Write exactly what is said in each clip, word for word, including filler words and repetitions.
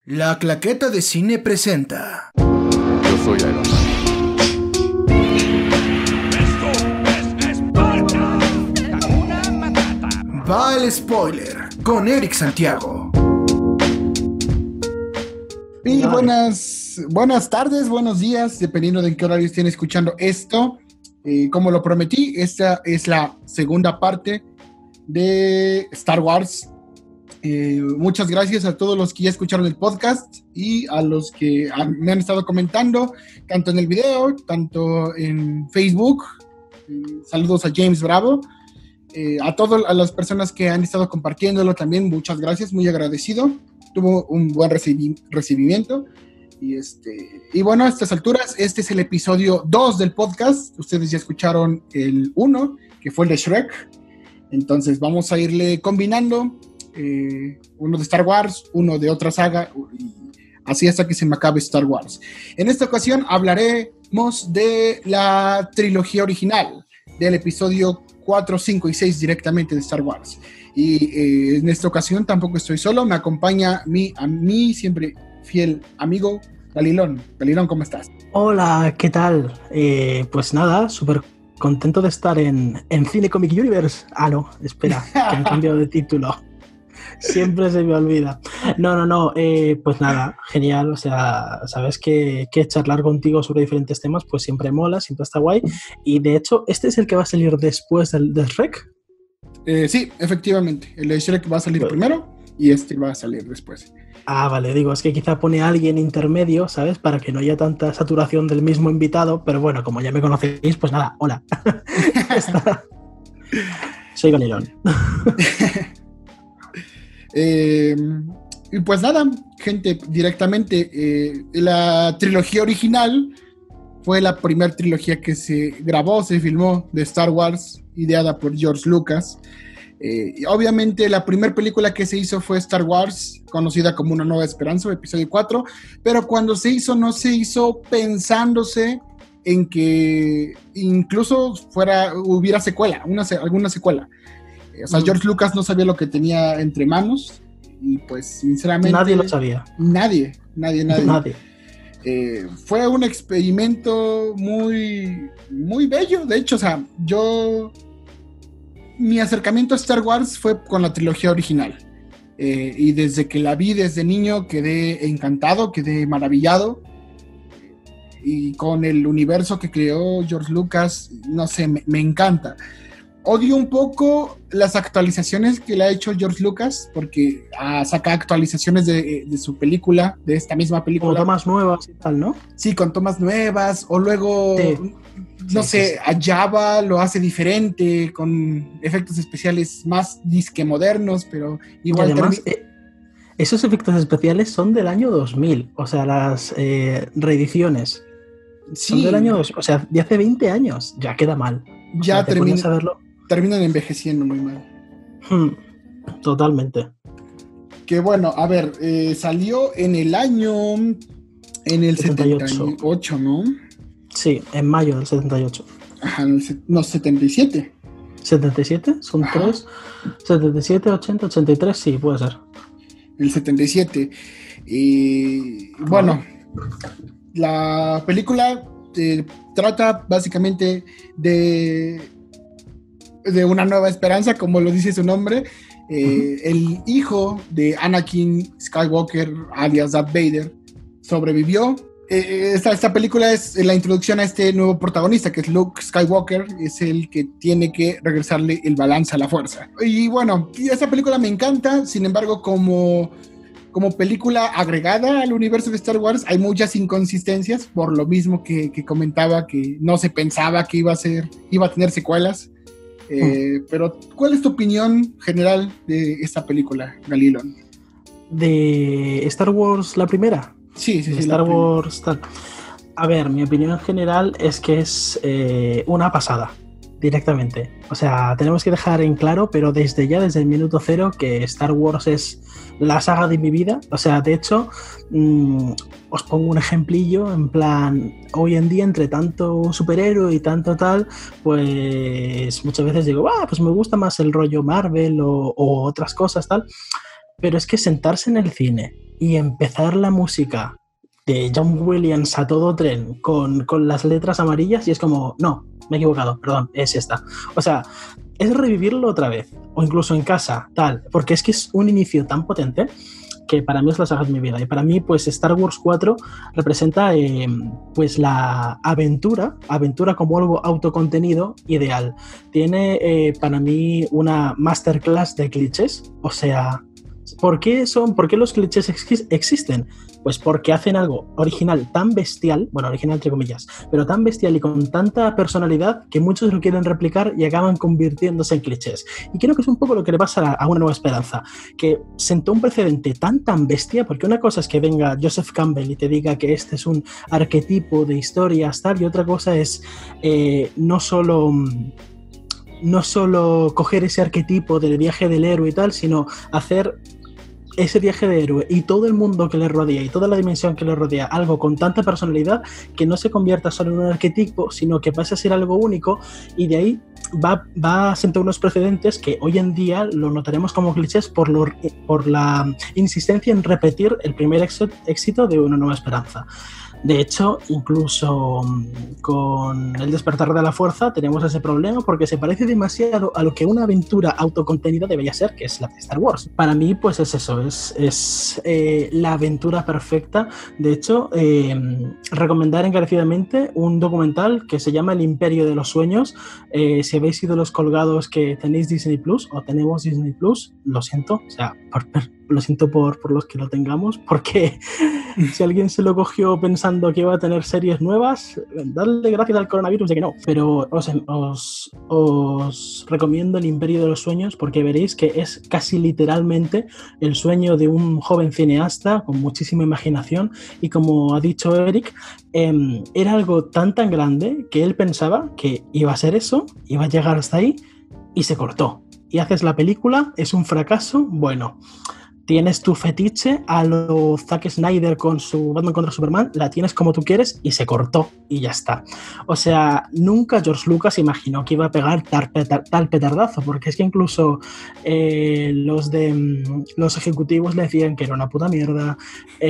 La Claqueta de Cine presenta. Yo soy Iron Man. Va el spoiler con Eric Santiago. Y buenas, buenas tardes, buenos días, dependiendo de en qué horario estén escuchando esto. Eh, como lo prometí, esta es la segunda parte de Star Wars. Eh, muchas gracias a todos los que ya escucharon el podcast y a los que han, me han estado comentando, tanto en el video, tanto en Facebook. Eh, saludos a James Bravo. Eh, a todas a las personas que han estado compartiéndolo también, muchas gracias, muy agradecido. Tuvo un buen recibi- recibimiento. Y, este, y bueno, a estas alturas, este es el episodio dos del podcast. Ustedes ya escucharon el uno, que fue el de Shrek. Entonces vamos a irle combinando. Eh, uno de Star Wars, uno de otra saga, y así hasta que se me acabe Star Wars. En esta ocasión hablaremos de la trilogía original, del episodio cuatro, cinco y seis directamente de Star Wars. Y eh, en esta ocasión tampoco estoy solo, me acompaña mi, a mí siempre fiel amigo, Galilón. Galilón, ¿cómo estás? Hola, ¿qué tal? Eh, pues nada, súper contento de estar en, en Cine Comic Universe. Ah, no, espera, que han cambiado de título. Siempre se me olvida. No, no, no, eh, pues nada, genial. O sea, sabes que, que charlar contigo sobre diferentes temas pues siempre mola, siempre está guay. Y de hecho, ¿este es el que va a salir después del de Shrek? Eh, sí, efectivamente. El de Shrek va a salir bueno. primero y este va a salir después. Ah, vale, digo, es que quizá pone a alguien intermedio, ¿sabes? Para que no haya tanta saturación del mismo invitado. Pero bueno, como ya me conocéis, pues nada, hola. Soy Galilón. Eh, y pues nada, gente, directamente, eh, la trilogía original fue la primera trilogía que se grabó, se filmó de Star Wars, ideada por George Lucas. Eh, y obviamente la primera película que se hizo fue Star Wars, conocida como Una Nueva Esperanza, episodio cuatro, pero cuando se hizo, no se hizo pensándose en que incluso fuera, hubiera secuela, una, alguna secuela. O sea, George Lucas no sabía lo que tenía entre manos y pues sinceramente... Nadie lo sabía. Nadie, nadie, nadie. nadie. Eh, fue un experimento muy, muy bello. De hecho, o sea, yo... Mi acercamiento a Star Wars fue con la trilogía original. Eh, y desde que la vi desde niño quedé encantado, quedé maravillado. Y con el universo que creó George Lucas, no sé, me, me encanta. Odio un poco las actualizaciones que le ha hecho George Lucas, porque ah, saca actualizaciones de, de su película, de esta misma película. Como tomas nuevas y tal, ¿no? Sí, con tomas nuevas, o luego, sí. no sí, sé, sí, sí. a Java lo hace diferente, con efectos especiales más disque modernos, pero igual... Y además, termi- eh, esos efectos especiales son del año dos mil, o sea, las eh, reediciones sí. son del año dos mil, o sea, de hace veinte años, ya queda mal. O ya sea, termina... terminan envejeciendo muy mal. Hmm, totalmente. Que bueno, a ver, eh, salió en el año, en el setenta y ocho, ¿no? Sí, en mayo del setenta y ocho. Ajá, no, setenta y siete. ¿setenta y siete? Son Ajá. tres. setenta y siete, ochenta, ochenta y tres, sí, puede ser. El setenta y siete. Y bueno, la película eh, trata básicamente de... de una nueva esperanza, como lo dice su nombre. Eh, uh-huh. El hijo de Anakin Skywalker, alias Darth Vader, sobrevivió. Eh, esta, esta película es la introducción a este nuevo protagonista, que es Luke Skywalker, es el que tiene que regresarle el balance a la fuerza. Y bueno, esta película me encanta, sin embargo, como, como película agregada al universo de Star Wars, hay muchas inconsistencias, por lo mismo que, que comentaba, que no se pensaba que iba a ser, iba a tener secuelas. Eh, pero, ¿cuál es tu opinión general de esta película, Galilón? ¿De Star Wars la primera? Sí, sí, sí. Star Wars tal. A ver, mi opinión general es que es eh, una pasada, directamente. O sea, tenemos que dejar en claro, pero desde ya, desde el minuto cero, que Star Wars es la saga de mi vida. O sea, de hecho, mmm, os pongo un ejemplillo, en plan, hoy en día, entre tanto superhéroe y tanto tal, pues muchas veces digo, ah, pues me gusta más el rollo Marvel o, o otras cosas, tal. Pero es que sentarse en el cine y empezar la música de John Williams a todo tren con, con las letras amarillas y es como, no, me he equivocado, perdón, es esta. O sea, es revivirlo otra vez, o incluso en casa, tal, porque es que es un inicio tan potente que para mí es la saga de mi vida. Y para mí, pues Star Wars cuatro representa eh, pues la aventura, aventura como algo autocontenido ideal. Tiene eh, para mí una masterclass de clichés, o sea, ¿por qué son, por qué los clichés ex- existen? Pues porque hacen algo original tan bestial, bueno, original entre comillas, pero tan bestial y con tanta personalidad que muchos lo quieren replicar y acaban convirtiéndose en clichés. Y creo que es un poco lo que le pasa a Una Nueva Esperanza, que sentó un precedente tan tan bestia, porque una cosa es que venga Joseph Campbell y te diga que este es un arquetipo de historias tal, y otra cosa es eh, no solo... no solo coger ese arquetipo del viaje del héroe y tal, sino hacer ese viaje de héroe y todo el mundo que le rodea y toda la dimensión que le rodea, algo con tanta personalidad que no se convierta solo en un arquetipo, sino que pase a ser algo único, y de ahí va, va a sentar unos precedentes que hoy en día lo notaremos como clichés por, lo, por la insistencia en repetir el primer éxito de Una Nueva Esperanza. De hecho, incluso con El Despertar de la Fuerza tenemos ese problema porque se parece demasiado a lo que una aventura autocontenida debería ser, que es la de Star Wars. Para mí, pues es eso, es, es eh, la aventura perfecta. De hecho, eh, recomendar encarecidamente un documental que se llama El Imperio de los Sueños. Eh, si habéis sido los colgados que tenéis Disney Plus o tenemos Disney Plus, lo siento, o sea, por, por, lo siento por, por los que lo tengamos, porque si alguien se lo cogió pensando que iba a tener series nuevas, dadle gracias al coronavirus de que no. Pero os, os, os recomiendo El Imperio de los Sueños porque veréis que es casi literalmente el sueño de un joven cineasta con muchísima imaginación y, como ha dicho Eric, eh, era algo tan tan grande que él pensaba que iba a ser eso, iba a llegar hasta ahí y se cortó. Y haces la película, es un fracaso, bueno... Tienes tu fetiche a lo Zack Snyder con su Batman contra Superman, la tienes como tú quieres y se cortó y ya está. O sea, nunca George Lucas imaginó que iba a pegar tal, tal, tal petardazo, porque es que incluso eh, los de los ejecutivos le decían que era una puta mierda.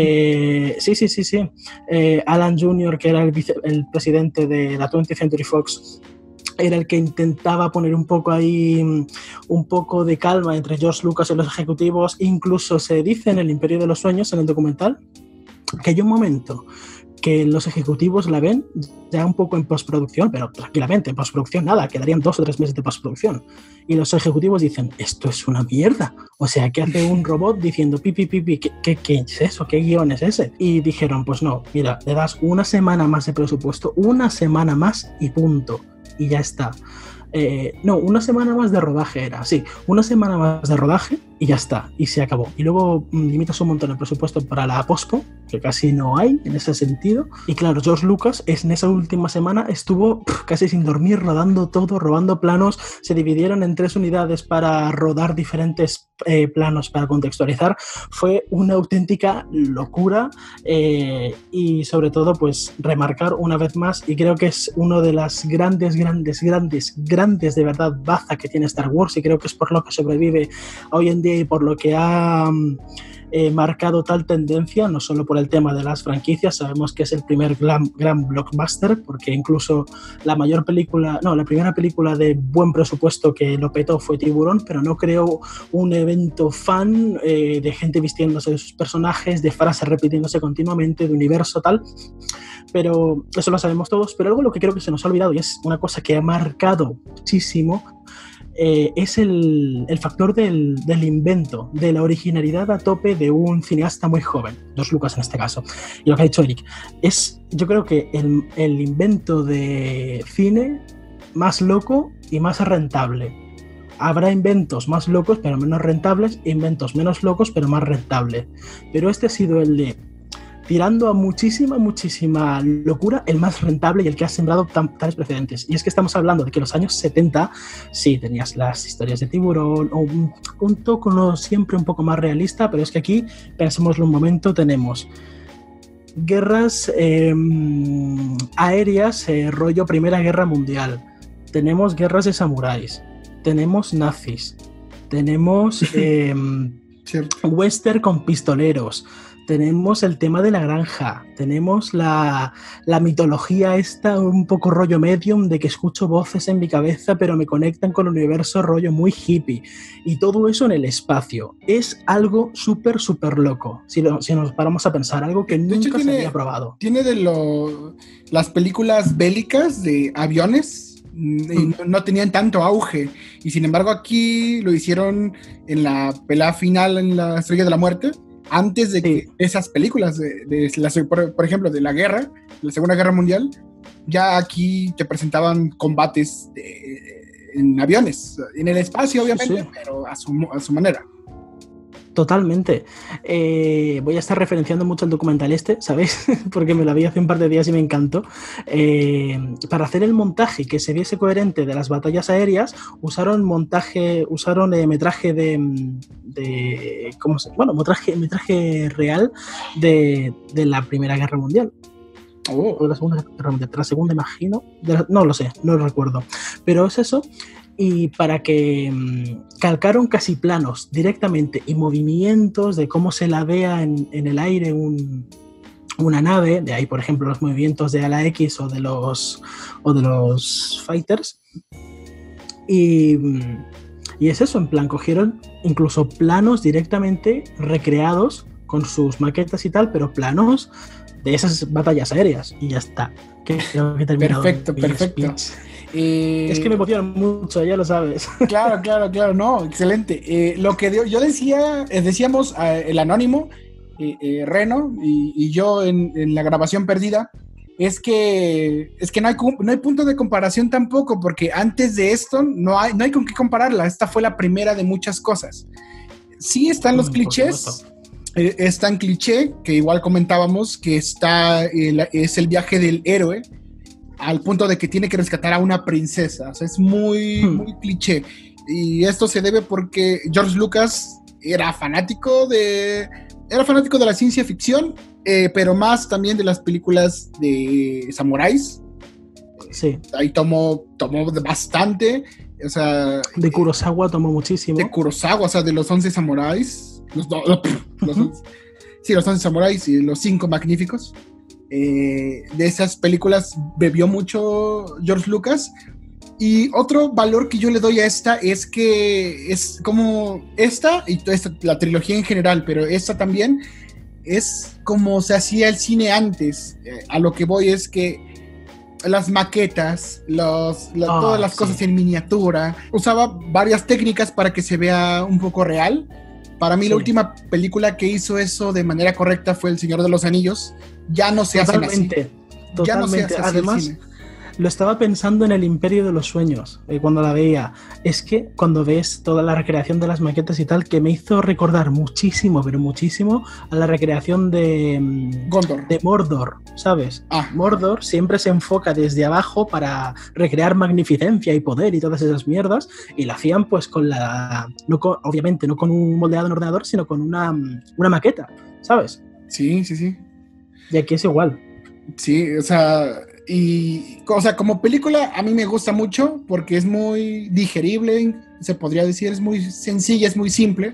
Eh, sí, sí, sí, sí. Eh, Alan junior, que era el, vice, el presidente de la twentieth Century Fox, era el que intentaba poner un poco ahí, un poco de calma entre George Lucas y los ejecutivos. Incluso se dice en El Imperio de los Sueños, en el documental, que hay un momento que los ejecutivos la ven ya un poco en postproducción, pero tranquilamente, en postproducción nada, quedarían dos o tres meses de postproducción. Y los ejecutivos dicen, esto es una mierda. O sea, ¿qué hace un robot diciendo pipi, pipi, ¿qué, qué, qué es eso? ¿Qué guión es ese? Y dijeron, pues no, mira, le das una semana más de presupuesto, una semana más y punto. Y ya está. Eh, no, una semana más de rodaje era, sí, una semana más de rodaje y ya está, y se acabó. Y luego mmm, limitas un montón el presupuesto para la pospo, que casi no hay en ese sentido. Y claro, George Lucas en esa última semana estuvo pff, casi sin dormir, rodando todo, robando planos. Se dividieron en tres unidades para rodar diferentes eh, planos para contextualizar. Fue una auténtica locura eh, y sobre todo pues remarcar una vez más, y creo que es uno de las grandes, grandes, grandes, grandes de verdad baza que tiene Star Wars, y creo que es por lo que sobrevive hoy en día y por lo que ha eh, marcado tal tendencia, no solo por el tema de las franquicias. Sabemos que es el primer gran, gran blockbuster, porque incluso la mayor película, no, la primera película de buen presupuesto que lo petó fue Tiburón, pero no creó un evento fan eh, de gente vistiéndose de sus personajes, de frases repitiéndose continuamente, de universo tal. Pero eso lo sabemos todos. Pero algo lo que creo que se nos ha olvidado, y es una cosa que ha marcado muchísimo, eh, es el, el factor del, del invento, de la originalidad a tope de un cineasta muy joven, George Lucas en este caso. Y lo que ha dicho Eric, es yo creo que el, el invento de cine más loco y más rentable. Habrá inventos más locos pero menos rentables, inventos menos locos pero más rentables. Pero este ha sido el de, tirando a muchísima, muchísima locura, el más rentable y el que ha sembrado tan, tales precedentes. Y es que estamos hablando de que en los años setenta, sí, tenías las historias de Tiburón, o un, un toque no siempre un poco más realista, pero es que aquí, pensémoslo un momento, tenemos guerras eh, aéreas, eh, rollo Primera Guerra Mundial, tenemos guerras de samuráis, tenemos nazis, tenemos eh, western con pistoleros, tenemos el tema de la granja, tenemos la, la mitología esta, un poco rollo Medium, de que escucho voces en mi cabeza pero me conectan con el universo, rollo muy hippie, y todo eso en el espacio. Es algo súper, súper loco, si, lo, si nos paramos a pensar, algo que De nunca hecho, tiene, se había probado. Tiene de lo, las películas bélicas de aviones, mm. y no, no tenían tanto auge, y sin embargo aquí lo hicieron en la pelea final en la Estrella de la Muerte, antes de que sí. esas películas, de, de la, por, por ejemplo, de la guerra, la Segunda Guerra Mundial, ya aquí te presentaban combates de, en aviones, en el espacio obviamente, sí, sí. pero a su, a su manera. Totalmente. Eh, voy a estar referenciando mucho el documental este, ¿sabéis? Porque me lo vi hace un par de días y me encantó. Eh, para hacer el montaje que se viese coherente de las batallas aéreas, usaron montaje, usaron eh, metraje de, de ¿cómo se? Bueno, metraje, metraje real de, de la Primera Guerra Mundial. Oh. O de la Segunda Guerra Mundial, de la Segunda, imagino. De la, no lo sé, no lo recuerdo. Pero es eso. Y para que mmm, calcaron casi planos directamente y movimientos de cómo se la vea en, en el aire un, una nave, de ahí por ejemplo los movimientos de ala X o de los, o de los fighters. Y, y es eso, en plan, cogieron incluso planos directamente recreados con sus maquetas y tal, pero planos de esas batallas aéreas y ya está. Que creo que he terminado. Perfecto, perfecto. Speech. Eh, es que me emocionan mucho, ya lo sabes. Claro, claro, claro, no, excelente. Eh, lo que yo decía, decíamos eh, el anónimo, eh, eh, Reno y, y yo en, en la grabación perdida, es que, es que no, hay, no hay punto de comparación tampoco, porque antes de esto no hay, no hay con qué compararla. Esta fue la primera de muchas cosas. Sí están los mm, clichés. Eh, es tan cliché que igual comentábamos que está el, es el viaje del héroe al punto de que tiene que rescatar a una princesa. O sea, es muy, hmm. muy cliché. Y esto se debe porque George Lucas era fanático de, era fanático de la ciencia ficción, eh, pero más también de las películas de samuráis. Sí. Ahí tomó, tomó bastante. O sea, de Kurosawa tomó muchísimo. De Kurosawa, o sea, de los once samuráis. Los, no, los, uh-huh. Sí, los once samuráis y los cinco magníficos. Eh, de esas películas bebió mucho George Lucas. Y otro valor que yo le doy a esta es que es como esta y toda esta, la trilogía en general, pero esta también es como se hacía el cine antes. Eh, a lo que voy es que las maquetas, los, la, oh, todas las sí. cosas en miniatura, usaba varias técnicas para que se vea un poco real. Para mí sí. la última película que hizo eso de manera correcta fue El Señor de los Anillos. Ya no se totalmente, hacen así. Totalmente. Ya no se hace así. Además, lo estaba pensando en El Imperio de los Sueños, eh, cuando la veía. Es que cuando ves toda la recreación de las maquetas y tal, que me hizo recordar muchísimo, pero muchísimo, a la recreación de, Gondor. de Mordor, ¿sabes? Ah. Mordor siempre se enfoca desde abajo para recrear magnificencia y poder y todas esas mierdas, y lo hacían pues con la... No con, obviamente no con un moldeado en ordenador, sino con una, una maqueta, ¿sabes? Sí, sí, sí. Y aquí es igual. Sí, o sea... Y, o sea, como película a mí me gusta mucho porque es muy digerible, se podría decir, es muy sencilla, es muy simple.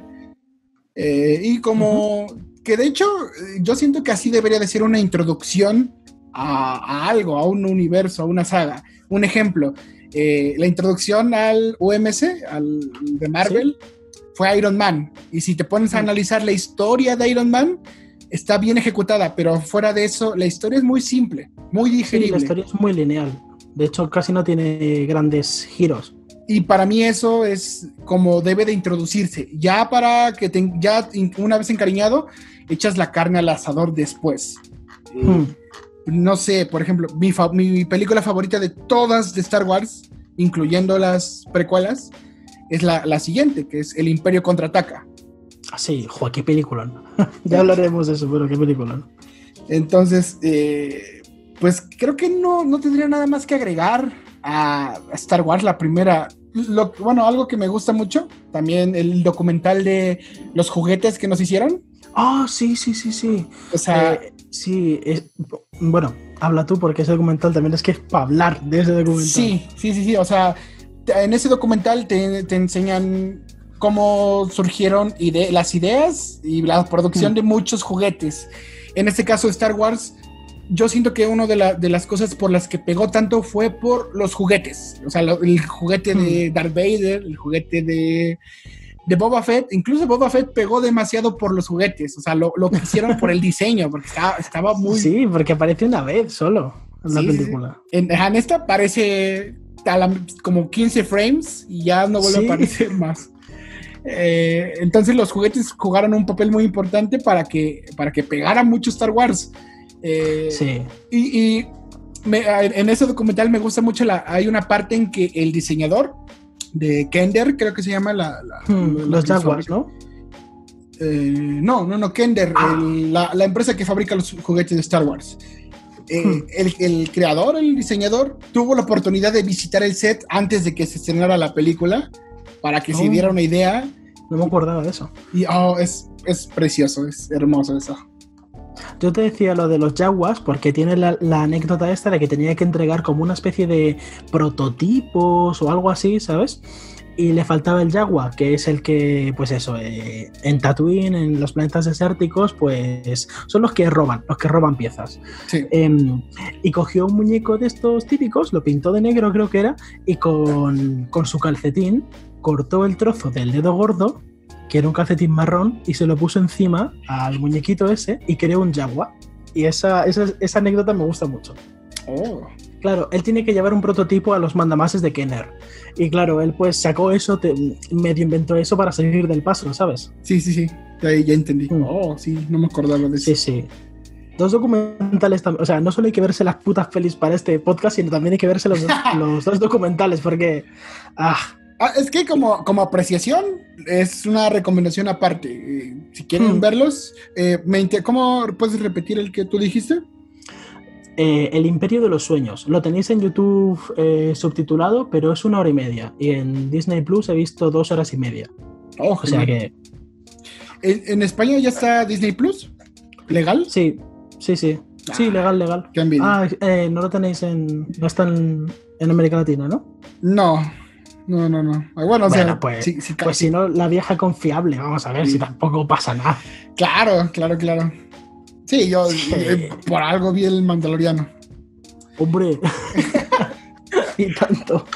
Eh, y como uh-huh. que de hecho yo siento que así debería de ser una introducción a, a algo, a un universo, a una saga. Un ejemplo, eh, la introducción al U M C, al de Marvel, ¿sí? Fue Iron Man. Y si te pones uh-huh. a analizar la historia de Iron Man, está bien ejecutada, pero fuera de eso, la historia es muy simple, muy digerible. Sí, la historia es muy lineal. De hecho, casi no tiene grandes giros. Y para mí eso es como debe de introducirse. Ya para que te, ya una vez encariñado, echas la carne al asador después. Hmm. Eh, no sé, por ejemplo, mi, fa- mi película favorita de todas de Star Wars, incluyendo las precuelas, es la, la siguiente, que es El Imperio Contraataca. Ah, sí, joder, qué película. Ya hablaremos de eso, pero qué película. Entonces, eh, pues creo que no, no tendría nada más que agregar a Star Wars, la primera. Lo, bueno, algo que me gusta mucho, también el documental de los juguetes que nos hicieron. Ah, oh, sí, sí, sí, sí. O sea, eh, sí, es, bueno, habla tú porque ese documental también es que es para hablar de ese documental. Sí, sí, sí, sí. O sea, en ese documental te, te enseñan cómo surgieron ide- las ideas y la producción mm. de muchos juguetes. En este caso, Star Wars, yo siento que una de, la, de las cosas por las que pegó tanto fue por los juguetes. O sea, lo, el juguete mm. de Darth Vader, el juguete de, de Boba Fett. Incluso Boba Fett pegó demasiado por los juguetes. O sea, lo, lo que hicieron por el diseño, porque estaba, estaba muy... Sí, porque aparece una vez solo en sí, la película. Sí. En, en esta aparece a la, como quince frames y ya no vuelve sí. a aparecer más. Eh, entonces los juguetes jugaron un papel muy importante para que, para que pegara mucho Star Wars. Eh, sí. Y, y me, en ese documental me gusta mucho, la, hay una parte en que el diseñador de Kender, creo que se llama la... la, hmm, la los Jaguars, ¿no? Eh, no, no, no, Kender, ah. el, la, la empresa que fabrica los juguetes de Star Wars. Eh, hmm. el, el creador, el diseñador, tuvo la oportunidad de visitar el set antes de que se estrenara la película para que oh. se diera una idea. No me acordaba de eso. Y oh, es, es precioso, es hermoso eso. Yo te decía lo de los Jaguars porque tiene la, la anécdota esta de que tenía que entregar como una especie de prototipos o algo así, ¿sabes? Y le faltaba el Jaguar, que es el que, pues eso, eh, en Tatooine, en los planetas desérticos, pues son los que roban, los que roban piezas. Sí. Eh, y cogió un muñeco de estos típicos, lo pintó de negro creo que era, y con, con su calcetín cortó el trozo del dedo gordo, que era un calcetín marrón, y se lo puso encima al muñequito ese y creó un Jaguar. Y esa, esa, esa anécdota me gusta mucho. Oh. Claro, él tiene que llevar un prototipo a los mandamases de Kenner. Y claro, él pues sacó eso, te, medio inventó eso para salir del paso, ¿sabes? Sí, sí, sí, ya, ya entendí. Mm. Oh, sí, no me acordaba de eso. Sí, sí. Dos documentales también, o sea, no solo hay que verse las putas pelis para este podcast, sino también hay que verse los, los dos documentales, porque... Ah, Ah, es que como, como apreciación es una recomendación aparte. Eh, si quieren hmm. verlos, eh, me inter- ¿cómo puedes repetir el que tú dijiste? Eh, El Imperio de los Sueños. Lo tenéis en YouTube eh, subtitulado, pero es una hora y media. Y en Disney Plus he visto dos horas y media. Oh, o sea que... ¿En, ¿En España ya está Disney Plus? ¿Legal? Sí, sí, sí. Ah, sí, legal, legal. Qué envidia. Ah, eh, no lo tenéis en... No está en, en América Latina, ¿no? No. No, no, no. Bueno, bueno o sea, pues, sí, sí, pues si no, la vieja confiable, vamos a ver, sí. si tampoco pasa nada. Claro, claro, claro. Sí, yo sí. Eh, por algo vi el Mandaloriano. Hombre. Y tanto.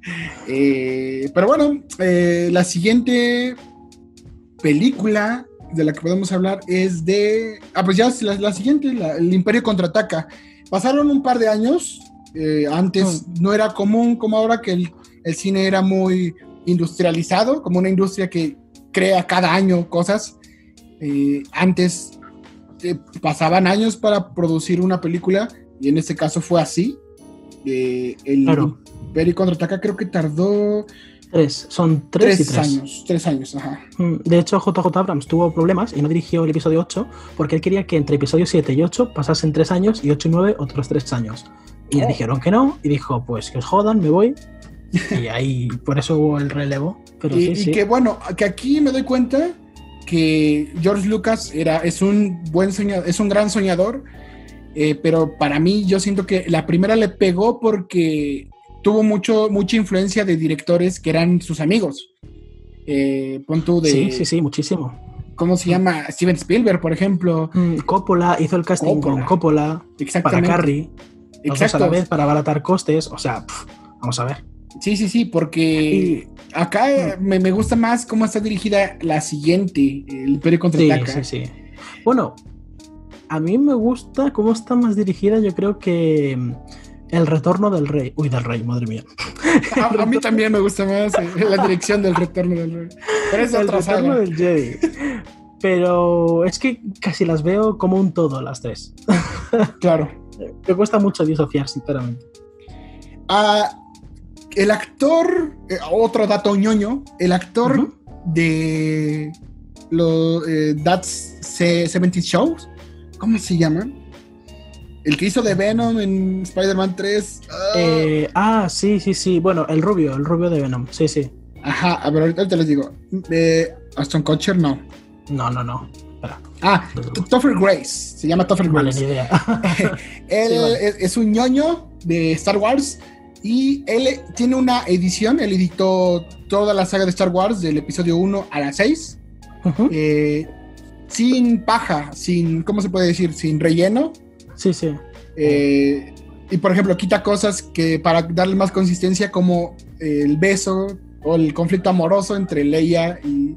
Eh, pero bueno, eh, la siguiente película de la que podemos hablar es de... Ah, pues ya es la, la siguiente, la, El Imperio Contraataca. Pasaron un par de años. Eh, antes mm. no era común como ahora que el El cine era muy industrializado, como una industria que crea cada año cosas. Eh, antes eh, pasaban años para producir una película, y en este caso fue así. Eh, el claro. Imperio Contraataca creo que tardó... Tres, son tres, tres, y tres años. Tres años, ajá. De hecho, J J Abrams tuvo problemas y no dirigió el episodio ocho, porque él quería que entre episodio siete y ocho pasasen tres años, y ocho y nueve otros tres años. Y oh. le dijeron que no, y dijo, pues que os jodan, me voy. Y ahí, por eso hubo el relevo. Pero y, sí, y sí. que bueno, que aquí me doy cuenta que George Lucas era, es un buen soñador, es un gran soñador, eh, pero para mí yo siento que la primera le pegó porque tuvo mucho, mucha influencia de directores que eran sus amigos. Eh, pon tú de... Sí, sí, sí, muchísimo. ¿Cómo se llama? Steven Spielberg, por ejemplo. Mm, Coppola hizo el casting Coppola. con Coppola. Exactamente. Para Carrie. Los dos a la vez para abaratar costes. O sea, pff, vamos a ver. Sí, sí, sí, porque y, acá no. me, me gusta más cómo está dirigida la siguiente, El Imperio Contraataca. Sí, sí, sí. Bueno, a mí me gusta cómo está más dirigida, yo creo que El Retorno del Rey. Uy, del Rey, madre mía. A, a mí también me gusta más eh, la dirección del Retorno del Rey. Pero es El otra Retorno saga. del Jedi. Pero es que casi las veo como un todo, las tres. Claro. Me cuesta mucho disociar, sinceramente. Ah... El actor, eh, otro dato ñoño, el actor uh-huh. de los eh, That's setenta Shows, ¿cómo se llama? El que hizo de Venom en Spider-Man tres. Uh... Eh, ah, sí, sí, sí. Bueno, el rubio, el rubio de Venom, sí, sí. Ajá, a ver, ahorita les digo. Eh, Aston Kutcher, no. No, no, no. Espera. Ah, Topher Grace, se llama Topher Grace. Vale, ni idea. Él sí, vale. es, es un ñoño de Star Wars. Y él tiene una edición, él editó toda la saga de Star Wars del episodio uno a la seis, uh-huh. eh, sin paja, sin, ¿cómo se puede decir? Sin relleno. Sí, sí. Eh, y por ejemplo, quita cosas que para darle más consistencia, como el beso o el conflicto amoroso entre Leia y,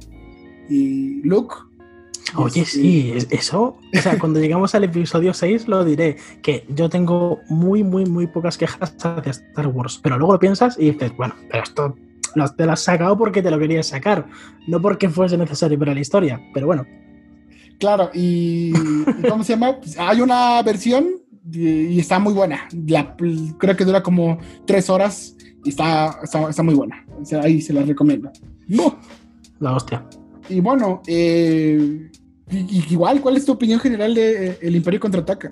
y Luke. Oye, sí, eso, o sea, cuando llegamos al episodio seis lo diré, que yo tengo muy, muy, muy pocas quejas hacia Star Wars, pero luego lo piensas y dices, bueno, pero esto no te lo has sacado porque te lo querías sacar, no porque fuese necesario para la historia, pero bueno. Claro, y, y ¿cómo se llama? Pues hay una versión y, y está muy buena, la, creo que dura como tres horas y está, está, está muy buena, o sea, ahí se la recomiendo. No. La hostia. Y bueno, eh, y, igual, ¿cuál es tu opinión general de eh, El Imperio Contraataca?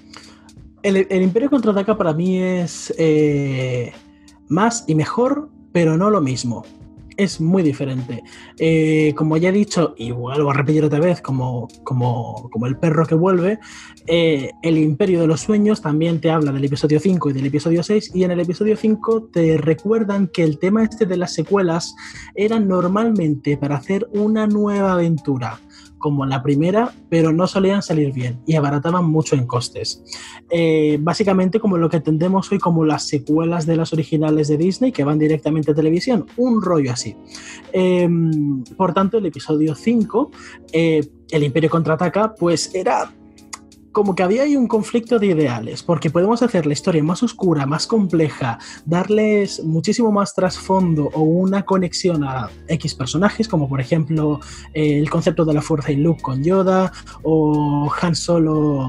El, el Imperio Contraataca para mí es eh, más y mejor, pero no lo mismo. Es muy diferente. Eh, como ya he dicho, y vuelvo a repetir otra vez, como, como, como el perro que vuelve, eh, el Imperio de los Sueños también te habla del episodio cinco y del episodio seis, y en el episodio cinco te recuerdan que el tema este de las secuelas era normalmente para hacer una nueva aventura, como la primera, pero no solían salir bien y abarataban mucho en costes. Eh, básicamente como lo que entendemos hoy como las secuelas de las originales de Disney que van directamente a televisión, un rollo así. Eh, por tanto, el episodio cinco, eh, El Imperio Contraataca, pues era como que había ahí un conflicto de ideales, porque podemos hacer la historia más oscura, más compleja, darles muchísimo más trasfondo o una conexión a X personajes, como por ejemplo eh, el concepto de la fuerza y Luke con Yoda, o Han Solo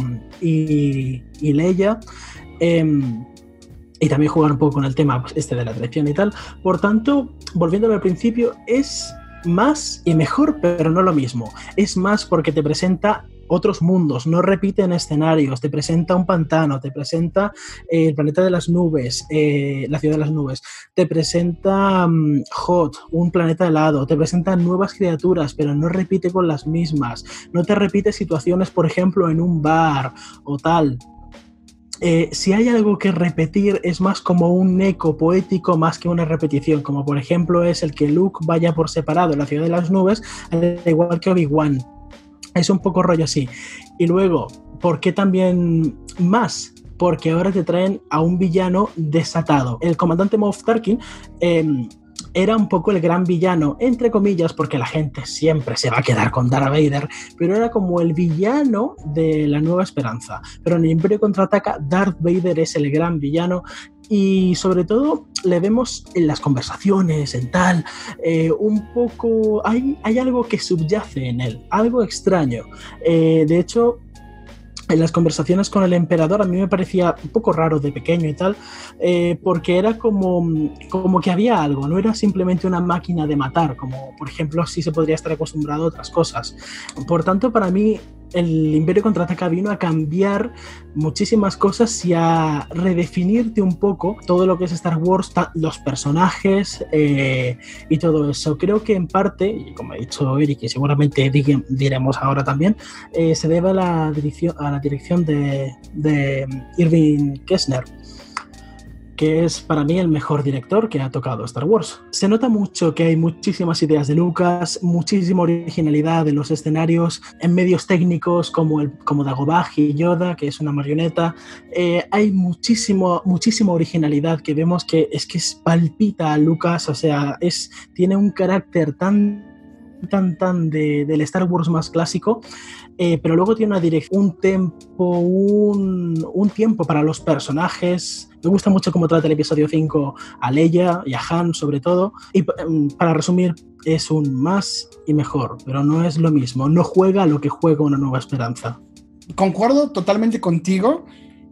y, y Leia, eh, y también jugar un poco con el tema pues, este de la traición y tal. Por tanto, volviendo al principio, es más y mejor, pero no lo mismo. Es más porque te presenta otros mundos, no repiten escenarios, te presenta un pantano, te presenta eh, el planeta de las nubes, eh, la ciudad de las nubes, te presenta um, Hot, un planeta helado, te presenta nuevas criaturas, pero no repite con las mismas, no te repite situaciones, por ejemplo, en un bar o tal. Eh, si hay algo que repetir es más como un eco poético más que una repetición, como por ejemplo es el que Luke vaya por separado en la ciudad de las nubes, al igual que Obi-Wan. Es un poco rollo así. Y luego, ¿por qué también más? Porque ahora te traen a un villano desatado. El comandante Moff Tarkin eh, era un poco el gran villano, entre comillas, porque la gente siempre se va a quedar con Darth Vader, pero era como el villano de la Nueva Esperanza. Pero en el Imperio Contraataca, Darth Vader es el gran villano. Y sobre todo le vemos en las conversaciones, en tal, eh, un poco, hay, hay algo que subyace en él, algo extraño. Eh, de hecho, en las conversaciones con el emperador a mí me parecía un poco raro de pequeño y tal, eh, porque era como, como que había algo, no era simplemente una máquina de matar, como por ejemplo sí se podría estar acostumbrado a otras cosas. Por tanto, para mí el Imperio Contraataca vino a cambiar muchísimas cosas y a redefinirte un poco todo lo que es Star Wars, los personajes eh, y todo eso. Creo que en parte, y como ha dicho Eric y seguramente diremos ahora también, eh, se debe a la dirección, a la dirección de, de Irving Kessner, que es para mí el mejor director que ha tocado Star Wars. Se nota mucho que hay muchísimas ideas de Lucas, muchísima originalidad en los escenarios, en medios técnicos como, el, como Dagobah y Yoda, que es una marioneta. Eh, hay muchísimo, muchísima originalidad que vemos que es que palpita a Lucas, o sea, es, tiene un carácter tan, tan, tan de, del Star Wars más clásico. Eh, pero luego tiene una dirección, un tempo, un, un tiempo para los personajes. Me gusta mucho cómo trata el episodio cinco a Leia y a Han sobre todo. Y para resumir, es un más y mejor, pero no es lo mismo. No juega a lo que juega Una Nueva Esperanza. Concuerdo totalmente contigo.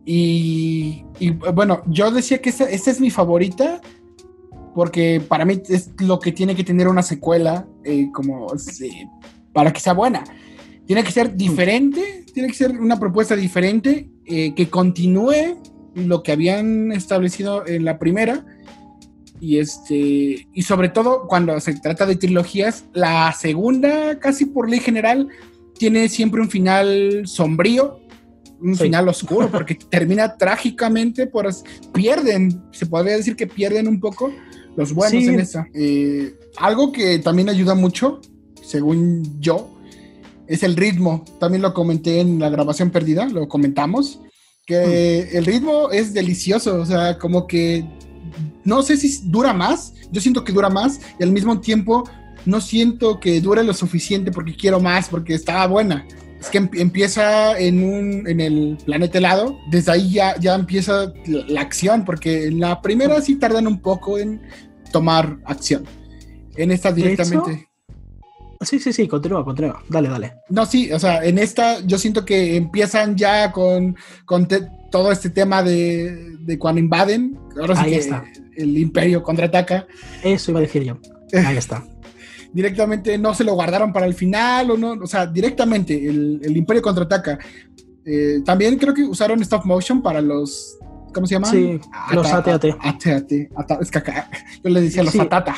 Y, y bueno, yo decía que esta, esta es mi favorita, porque para mí es lo que tiene que tener una secuela, eh, como eh, para que sea buena. Tiene que ser diferente, tiene que ser una propuesta diferente, eh, que continúe lo que habían establecido en la primera. Y, este, y sobre todo, cuando se trata de trilogías, la segunda, casi por ley general, tiene siempre un final sombrío, un Sí. final oscuro, porque termina trágicamente, por pierden, se podría decir que pierden un poco los buenos Sí. en esa. Eh, algo que también ayuda mucho, según yo, es el ritmo. También lo comenté en la grabación perdida, lo comentamos, que mm. el ritmo es delicioso, o sea, como que no sé si dura más, yo siento que dura más y al mismo tiempo no siento que dure lo suficiente porque quiero más, porque estaba buena. Es que empieza en, un, en el planeta helado, desde ahí ya, ya empieza la, la acción, porque en la primera sí tardan un poco en tomar acción. En esta directamente... De hecho, sí, sí, sí, continúa, continúa, dale, dale. No, sí, o sea, en esta yo siento que empiezan ya con, con te, todo este tema de, de cuando invaden, ahora sí ahí que está. El Imperio contraataca. Eso iba a decir yo, ahí está. Directamente no se lo guardaron para el final, o no, o sea, directamente el, el Imperio contraataca. Eh, también creo que usaron stop motion para los, ¿cómo se llaman? Sí, Ata, los A T A T. A T A T, es que acá, yo les decía los sí, Atata.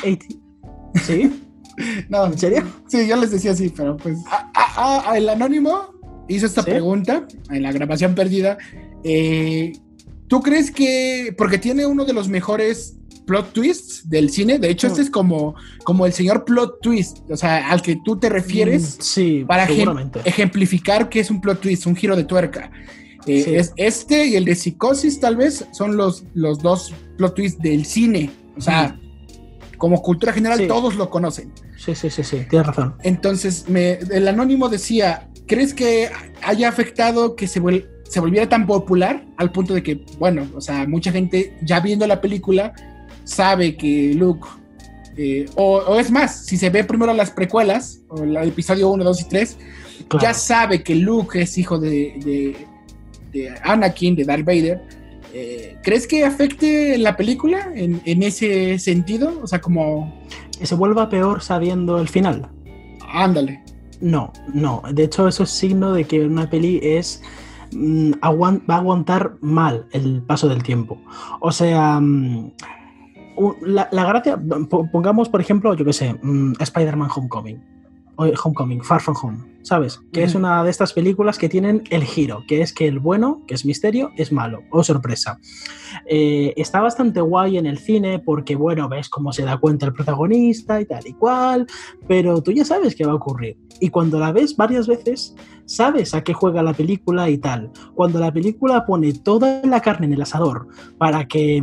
¿Sí? No, ¿en serio? Sí, yo les decía así, pero pues a, a, a, el anónimo hizo esta ¿sí? pregunta en la grabación perdida. Eh, ¿Tú crees que, porque tiene uno de los mejores plot twists del cine, de hecho mm. este es como, como el señor plot twist, o sea, al que tú te refieres mm, sí, para ejem- ejemplificar que es un plot twist, un giro de tuerca. Eh, sí. Es este y el de Psicosis tal vez son los, los dos plot twists del cine, o sea, mm. como cultura general sí. todos lo conocen. Sí, sí, sí, sí, tienes razón. Entonces, me, el anónimo decía, ¿crees que haya afectado que se, vuel- se volviera tan popular al punto de que, bueno, o sea, mucha gente ya viendo la película sabe que Luke, eh, o, o es más, si se ve primero las precuelas, o el episodio uno, dos y tres, claro. ya sabe que Luke es hijo de, de, de Anakin, de Darth Vader. Eh, ¿Crees que afecte la película en, en ese sentido? O sea, como... ¿Que se vuelva peor sabiendo el final? Ándale. No, no. De hecho, eso es signo de que una peli es... Mmm, aguant- va a aguantar mal el paso del tiempo. O sea... Mmm, La, la gracia, pongamos por ejemplo, yo qué sé, um, Spider-Man Homecoming, o Homecoming, Far From Home, ¿sabes? Que uh-huh. es una de estas películas que tienen el giro, que es que el bueno, que es misterio, es malo, o sorpresa. Eh, está bastante guay en el cine porque, bueno, ves cómo se da cuenta el protagonista y tal y cual, pero tú ya sabes qué va a ocurrir. Y cuando la ves varias veces, sabes a qué juega la película y tal. Cuando la película pone toda la carne en el asador para que...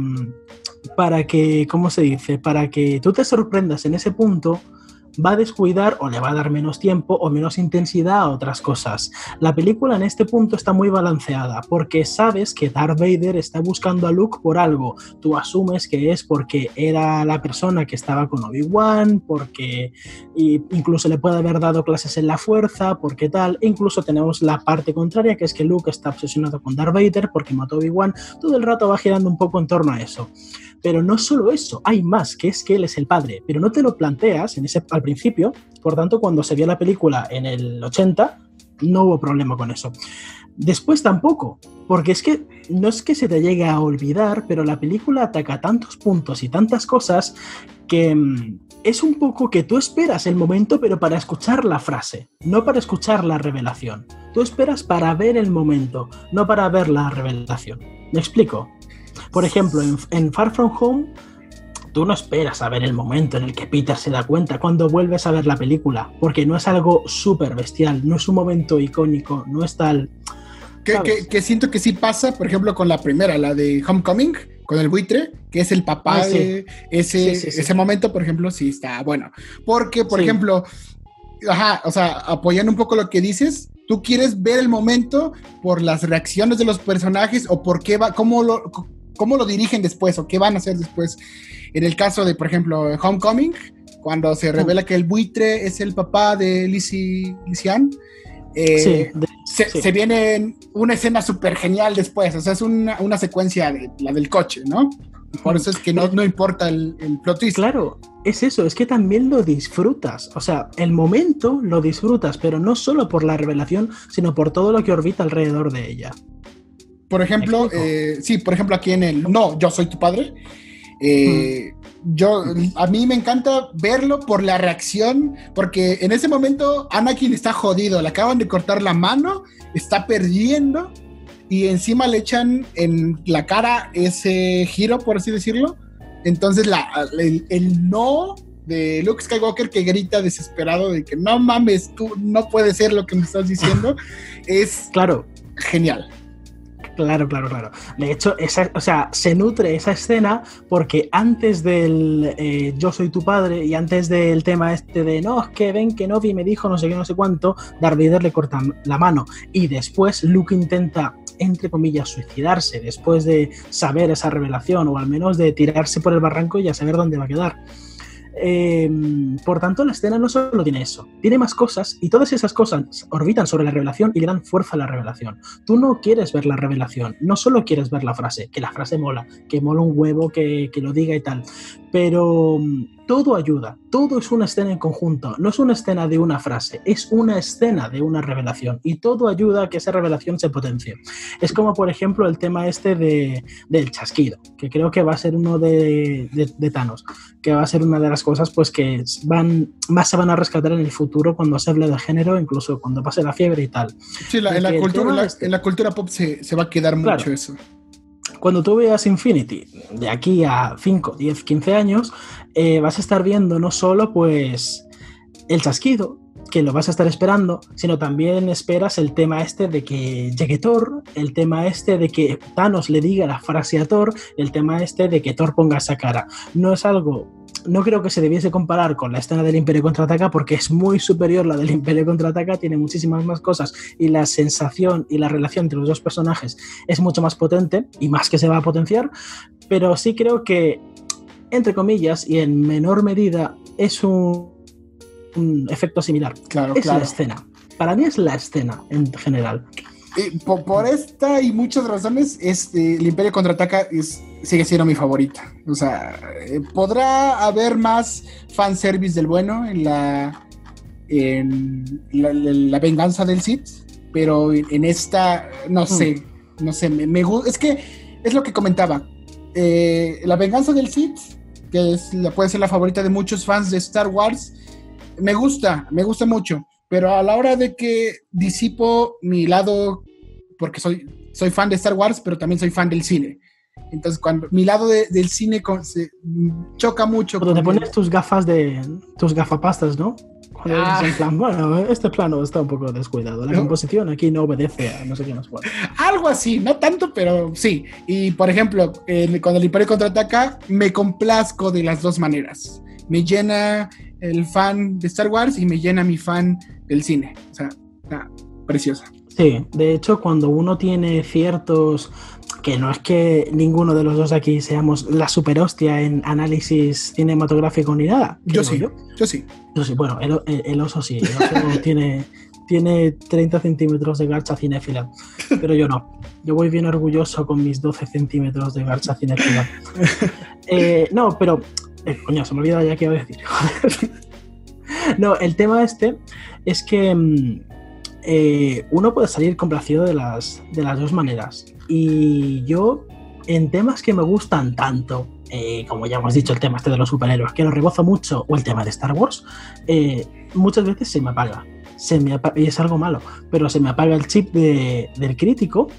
para que, ¿cómo se dice? Para que tú te sorprendas en ese punto, va a descuidar o le va a dar menos tiempo o menos intensidad a otras cosas. La película en este punto está muy balanceada porque sabes que Darth Vader está buscando a Luke por algo. Tú asumes que es porque era la persona que estaba con Obi-Wan, porque incluso le puede haber dado clases en la fuerza, porque tal. E incluso tenemos la parte contraria, que es que Luke está obsesionado con Darth Vader porque mató a Obi-Wan. Todo el rato va girando un poco en torno a eso. Pero no solo eso, hay más, que es que él es el padre, pero no te lo planteas en ese, al principio, por tanto cuando se vio la película en el ochenta no hubo problema con eso. Después tampoco, porque es que no es que se te llegue a olvidar, pero la película ataca tantos puntos y tantas cosas que mmm, es un poco que tú esperas el momento, pero para escuchar la frase, no para escuchar la revelación. Tú esperas para ver el momento, no para ver la revelación. ¿Me explico? Por ejemplo, en, en Far From Home, tú no esperas a ver el momento en el que Peter se da cuenta cuando vuelves a ver la película, porque no es algo súper bestial, no es un momento icónico, no es tal... Que, que, que siento que sí pasa, por ejemplo, con la primera, la de Homecoming, con el buitre, que es el papá ah, sí. de ese, sí, sí, sí. ese momento, por ejemplo, sí está bueno. Porque, por sí. ejemplo, ajá, o sea, apoyando un poco lo que dices, tú quieres ver el momento por las reacciones de los personajes o por qué va, cómo lo... cómo lo dirigen después o qué van a hacer después. En el caso de, por ejemplo, Homecoming, cuando se revela que el buitre es el papá de Lizzie, Lizzie Ann, eh, sí, de, se, sí. se viene una escena súper genial después, o sea, es una, una secuencia, de, la del coche, ¿no? Por eso es que no, no importa el, el plot twist. Claro, es eso, es que también lo disfrutas, o sea, el momento lo disfrutas, pero no solo por la revelación, sino por todo lo que orbita alrededor de ella. Por ejemplo, eh, sí, por ejemplo aquí en el No, yo soy tu padre, eh, mm. yo, a mí me encanta verlo por la reacción, porque en ese momento Anakin está jodido, le acaban de cortar la mano, está perdiendo, y encima le echan en la cara ese giro, por así decirlo. Entonces la, el, el no de Luke Skywalker que grita desesperado de que no mames, tú no puede ser lo que me estás diciendo, es claro, genial. Claro, claro, claro. De hecho, esa, o sea, se nutre esa escena porque antes del eh, yo soy tu padre y antes del tema este de no, es que Ben Kenobi me dijo no sé qué, no sé cuánto, Darth Vader le corta la mano y después Luke intenta, entre comillas, suicidarse después de saber esa revelación o al menos de tirarse por el barranco y ya saber dónde va a quedar. Eh, por tanto, la escena no solo tiene eso, tiene más cosas y todas esas cosas orbitan sobre la revelación y le dan fuerza a la revelación. Tú no quieres ver la revelación, no solo quieres ver la frase, que la frase mola, que mola un huevo que, que lo diga y tal, pero todo ayuda, todo es una escena en conjunto, no es una escena de una frase, es una escena de una revelación y todo ayuda a que esa revelación se potencie. Es como, por ejemplo, el tema este de, del chasquido, que creo que va a ser uno de, de, de Thanos, que va a ser una de las cosas pues que van, más se van a rescatar en el futuro cuando se hable de género, incluso cuando pase la fiebre y tal. Sí, la, en, la cultura, en, la, este, en la cultura pop se, se va a quedar mucho claro. Eso. Cuando tú veas Infinity, de aquí a cinco, diez, quince años, eh, vas a estar viendo no solo pues el chasquido, que lo vas a estar esperando, sino también esperas el tema este de que llegue Thor, el tema este de que Thanos le diga la frase a Thor, el tema este de que Thor ponga esa cara. No es algo... No creo que se debiese comparar con la escena del Imperio Contraataca porque es muy superior la del Imperio Contraataca, tiene muchísimas más cosas y la sensación y la relación entre los dos personajes es mucho más potente y más que se va a potenciar, pero sí creo que, entre comillas, y en menor medida, es un, un efecto similar. Claro, es claro. la escena. Para mí es la escena en general. Eh, por, por esta y muchas razones, este, el Imperio Contraataca es, sigue siendo mi favorita. O sea, eh, podrá haber más fanservice del bueno en la, en la, la, la venganza del Sith, pero en, en esta, no mm. sé, no sé, me, me gusta. Es que es lo que comentaba. Eh, la venganza del Sith, que es, la, puede ser la favorita de muchos fans de Star Wars, me gusta, me gusta mucho. Pero a la hora de que disipo mi lado, porque soy, soy fan de Star Wars, pero también soy fan del cine. Entonces, cuando mi lado de, del cine con, se, choca mucho. Cuando te pones el... tus gafas de tus gafapastas, ¿no? Cuando ah. dices en plan, bueno, este plano está un poco descuidado. La ¿no? composición aquí no obedece a no sé qué más puede. Algo así, no tanto, pero sí. Y, por ejemplo, eh, cuando el Imperio Contraataca, me complazco de las dos maneras. Me llena el fan de Star Wars y me llena mi fan del cine. O sea, está preciosa. Sí, de hecho, cuando uno tiene ciertos... que no es que ninguno de los dos aquí seamos la super hostia en análisis cinematográfico ni nada. Yo sí, yo. yo sí. Yo sí, bueno, el, el, el oso sí. El oso tiene, tiene treinta centímetros de garcha cinéfila, pero yo no. Yo voy bien orgulloso con mis doce centímetros de garcha cinéfila. eh, no, pero... Eh, coño, se me olvidaba ya qué iba a decir. No, el tema este es que eh, uno puede salir complacido de las, de las dos maneras. Y yo, en temas que me gustan tanto, eh, como ya hemos dicho, el tema este de los superhéroes, que lo rebozo mucho, o el tema de Star Wars, eh, muchas veces se me apaga. Se me apaga, y es algo malo, pero se me apaga el chip de, del crítico.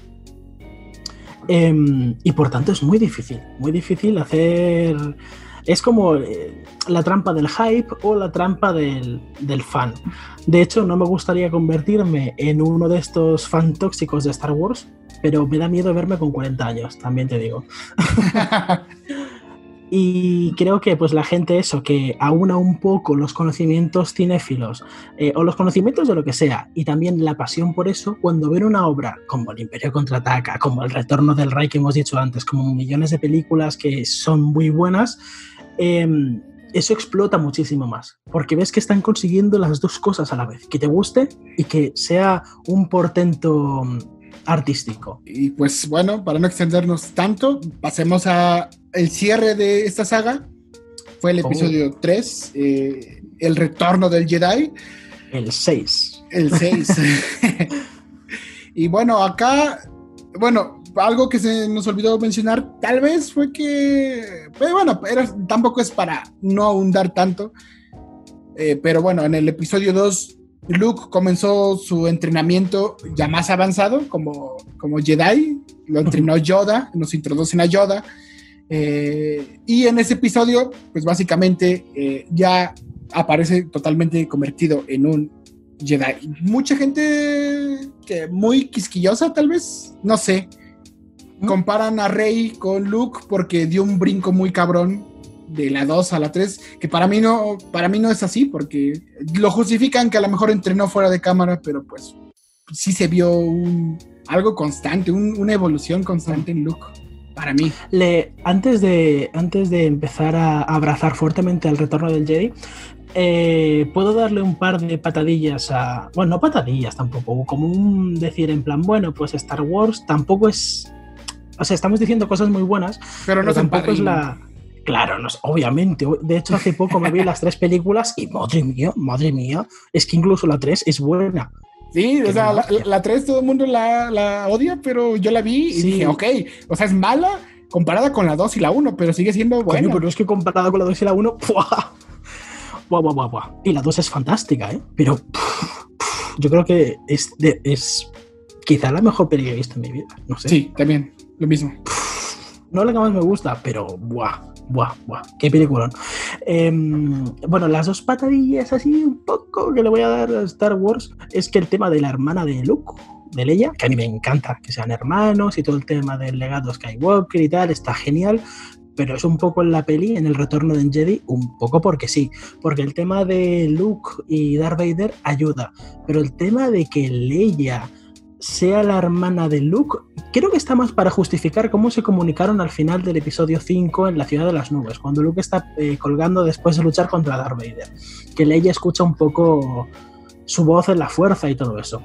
Eh, y por tanto es muy difícil, muy difícil hacer... Es como eh, la trampa del hype o la trampa del, del fan. De hecho, no me gustaría convertirme en uno de estos fan tóxicos de Star Wars, pero me da miedo verme con cuarenta años, también te digo. Y creo que pues la gente eso, que aúna un poco los conocimientos cinéfilos eh, o los conocimientos de lo que sea y también la pasión por eso, cuando ven una obra como El Imperio Contraataca, como El Retorno del Rey que hemos dicho antes, como millones de películas que son muy buenas, eh, eso explota muchísimo más, porque ves que están consiguiendo las dos cosas a la vez, que te guste y que sea un portento artístico. Y pues bueno, para no extendernos tanto, pasemos a el cierre de esta saga. Fue el episodio oh. tres, eh, El Retorno del Jedi. El seis. El seis. Y bueno, acá, bueno, algo que se nos olvidó mencionar, tal vez fue que, pues bueno, era, tampoco es para no ahondar tanto, eh, pero bueno, en el episodio dos Luke comenzó su entrenamiento ya más avanzado como, como Jedi, lo entrenó Yoda, nos introducen a Yoda, eh, y en ese episodio, pues básicamente eh, ya aparece totalmente convertido en un Jedi. Mucha gente que muy quisquillosa, tal vez, no sé, ¿Mm? comparan a Rey con Luke porque dio un brinco muy cabrón de la dos a la tres, que para mí no, para mí no es así, porque lo justifican que a lo mejor entrenó fuera de cámara, pero pues sí se vio un, algo constante, un, una evolución constante en Luke, para mí. Le, antes, de, antes de empezar a abrazar fuertemente el retorno del Jedi, eh, puedo darle un par de patadillas a... Bueno, no patadillas tampoco, como un decir en plan, bueno, pues Star Wars tampoco es... O sea, estamos diciendo cosas muy buenas, pero, no pero tampoco es la... Claro, no, obviamente. De hecho, hace poco me vi las tres películas y madre mía, madre mía, es que incluso la tres es buena. Sí, o sea, la, la tres todo el mundo la, la odia, pero yo la vi y sí. dije, ok, o sea, es mala comparada con la dos y la uno, pero sigue siendo buena. Coño, pero es que comparada con la dos y la uno, ¡buah! Buah, buah, buah, buah. Y la dos es fantástica, ¿eh? Pero pff, pff, yo creo que es, de, es quizá la mejor peli que he visto en mi vida, no sé. Sí, también, lo mismo. Pff, no la que más me gusta, pero ¡buah! Buah, buah, qué peliculón. Eh, bueno, las dos patadillas así un poco que le voy a dar a Star Wars es que el tema de la hermana de Luke, de Leia, que a mí me encanta que sean hermanos y todo el tema del legado Skywalker y tal, está genial, pero es un poco en la peli, en el retorno de Jedi, un poco porque sí, porque el tema de Luke y Darth Vader ayuda, pero el tema de que Leia sea la hermana de Luke, creo que está más para justificar cómo se comunicaron al final del episodio cinco en la Ciudad de las Nubes, cuando Luke está eh, colgando después de luchar contra Darth Vader, que Leia escucha un poco su voz en la fuerza y todo eso.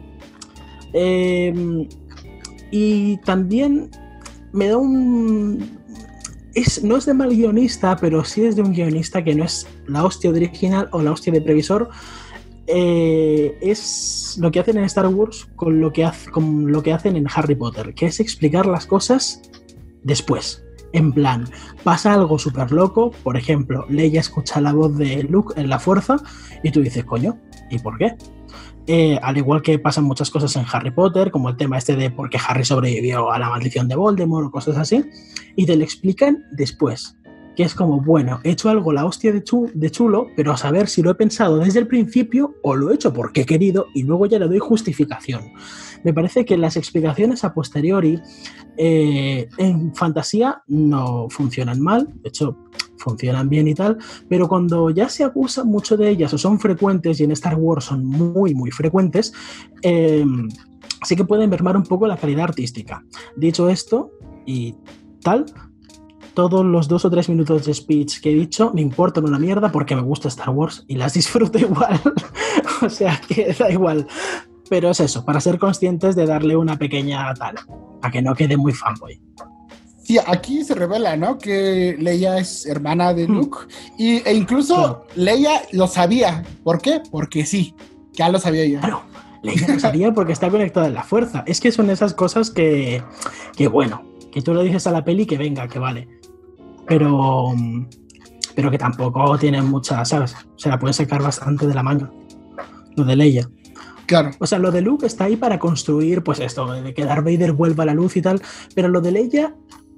Eh, y también me da un... Es, no es de mal guionista, pero sí es de un guionista que no es la hostia de original o la hostia de previsor. Eh, es lo que hacen en Star Wars con lo, que hace, con lo que hacen en Harry Potter, que es explicar las cosas después. En plan, pasa algo súper loco, por ejemplo, Leia escucha la voz de Luke en la fuerza y tú dices, coño, ¿y por qué? Eh, al igual que pasan muchas cosas en Harry Potter, como el tema este de por qué Harry sobrevivió a la maldición de Voldemort o cosas así, y te lo explican después. Que es como, bueno, he hecho algo la hostia de, chu- de chulo, pero a saber si lo he pensado desde el principio o lo he hecho porque he querido y luego ya le doy justificación. Me parece que las explicaciones a posteriori eh, en fantasía no funcionan mal, de hecho funcionan bien y tal, pero cuando ya se abusa mucho de ellas o son frecuentes, y en Star Wars son muy muy frecuentes, eh, sí que pueden mermar un poco la calidad artística. Dicho esto y tal, todos los dos o tres minutos de speech que he dicho me importan una mierda porque me gusta Star Wars y las disfruto igual. O sea, que da igual. Pero es eso, para ser conscientes de darle una pequeña tal, para que no quede muy fanboy. Sí, aquí se revela, ¿no? Que Leia es hermana de Luke. Mm. Y, e incluso claro. Leia lo sabía. ¿Por qué? Porque sí, ya lo sabía ella. Claro, Leia lo sabía porque está conectada en la fuerza. Es que son esas cosas que, que bueno, que tú le dices a la peli que venga, que vale. Pero, pero que tampoco tienen mucha, ¿sabes? Se la puede sacar bastante de la manga. Lo de Leia. Claro. O sea, lo de Luke está ahí para construir, pues esto, de que Darth Vader vuelva a la luz y tal. Pero lo de Leia,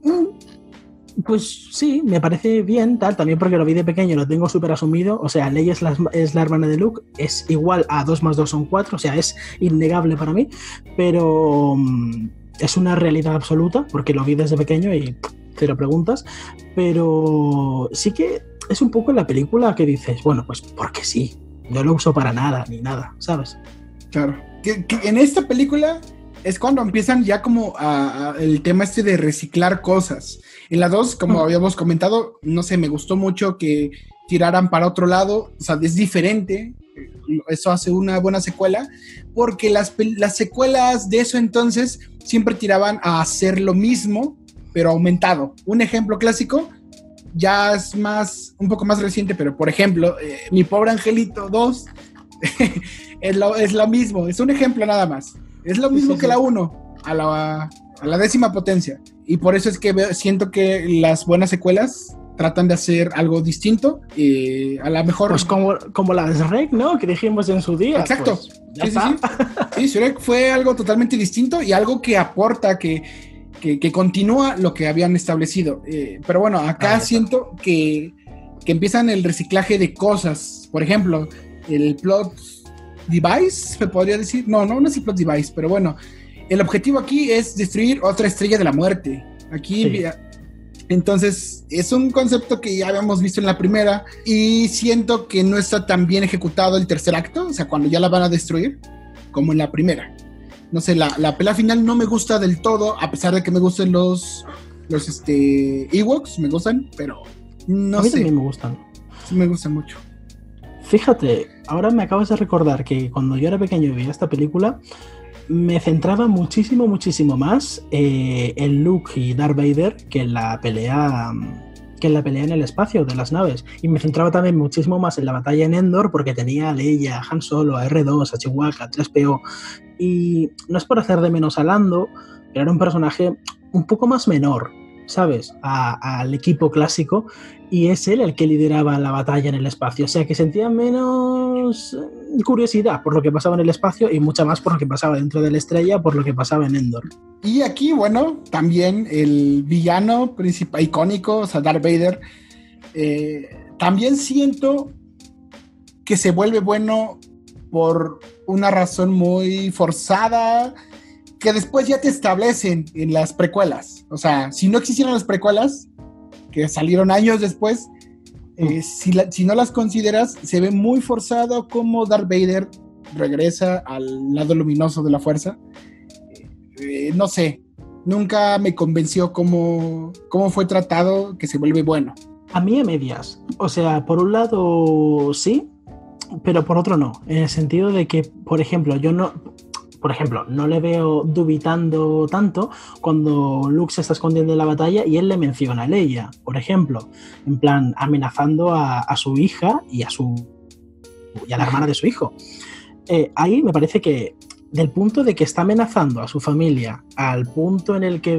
pues sí, me parece bien, tal. También porque lo vi de pequeño, lo tengo súper asumido. O sea, Leia es la, es la hermana de Luke, es igual a dos más dos son cuatro. O sea, es innegable para mí. Pero es una realidad absoluta, porque lo vi desde pequeño y cero preguntas, pero sí que es un poco en la película que dices, bueno, pues porque sí, no lo uso para nada, ni nada, ¿sabes? Claro, que, que en esta película es cuando empiezan ya como a, a el tema este de reciclar cosas. En la dos, como mm. habíamos comentado, no sé, me gustó mucho que tiraran para otro lado, o sea, es diferente, eso hace una buena secuela, porque las, las secuelas de eso entonces siempre tiraban a hacer lo mismo, pero aumentado. Un ejemplo clásico, ya es más, un poco más reciente, pero por ejemplo, eh, Mi Pobre Angelito dos es, lo, es lo mismo, es un ejemplo nada más. Es lo mismo sí, sí, que sí. la uno, a la, a la décima potencia. Y por eso es que veo, siento que las buenas secuelas tratan de hacer algo distinto. Eh, a lo mejor... Pues como, como la de Shrek, ¿no? Que dijimos en su día. Exacto. Pues, ya sí, está. sí, sí. Sí, Shrek fue algo totalmente distinto y algo que aporta, que, que, que continúa lo que habían establecido. Eh, pero bueno, acá ah, siento que, que empiezan el reciclaje de cosas. Por ejemplo, el plot device, se podría decir. No, no, no es el plot device, pero bueno. El objetivo aquí es destruir otra estrella de la muerte. Aquí, sí. Entonces, es un concepto que ya habíamos visto en la primera y siento que no está tan bien ejecutado el tercer acto, o sea, cuando ya la van a destruir, como en la primera. No sé, la, la pelea final no me gusta del todo, a pesar de que me gusten los, los este, Ewoks, me gustan, pero no a mí sé. también me gustan. Sí, me gustan mucho. Fíjate, ahora me acabas de recordar que cuando yo era pequeño y veía esta película, me centraba muchísimo, muchísimo más eh, en Luke y Darth Vader que en la pelea que en la pelea en el espacio de las naves. Y me centraba también muchísimo más en la batalla en Endor porque tenía a Leia, a Han Solo, a erre dos, a Chewbacca, a tres P O. Y no es por hacer de menos a Lando, pero era un personaje un poco más menor, ¿sabes? A, al equipo clásico, y es él el que lideraba la batalla en el espacio, o sea que sentía menos curiosidad por lo que pasaba en el espacio y mucha más por lo que pasaba dentro de la estrella, por lo que pasaba en Endor. Y aquí, bueno, también el villano principal, icónico, o sea, Darth Vader, eh, también siento que se vuelve bueno por una razón muy forzada, que después ya te establecen en las precuelas. O sea, si no existieran las precuelas, que salieron años después, eh, si, la, si no las consideras, se ve muy forzado cómo Darth Vader regresa al lado luminoso de la fuerza. Eh, no sé, nunca me convenció cómo, cómo fue tratado, que se vuelve bueno. A mí a medias. O sea, por un lado sí, pero por otro no. En el sentido de que, por ejemplo, yo no... Por ejemplo, no le veo dubitando tanto cuando Luke se está escondiendo en la batalla y él le menciona a Leia, por ejemplo, en plan amenazando a, a su hija y a su y a la hermana de su hijo. Eh, ahí me parece que del punto de que está amenazando a su familia al punto en el que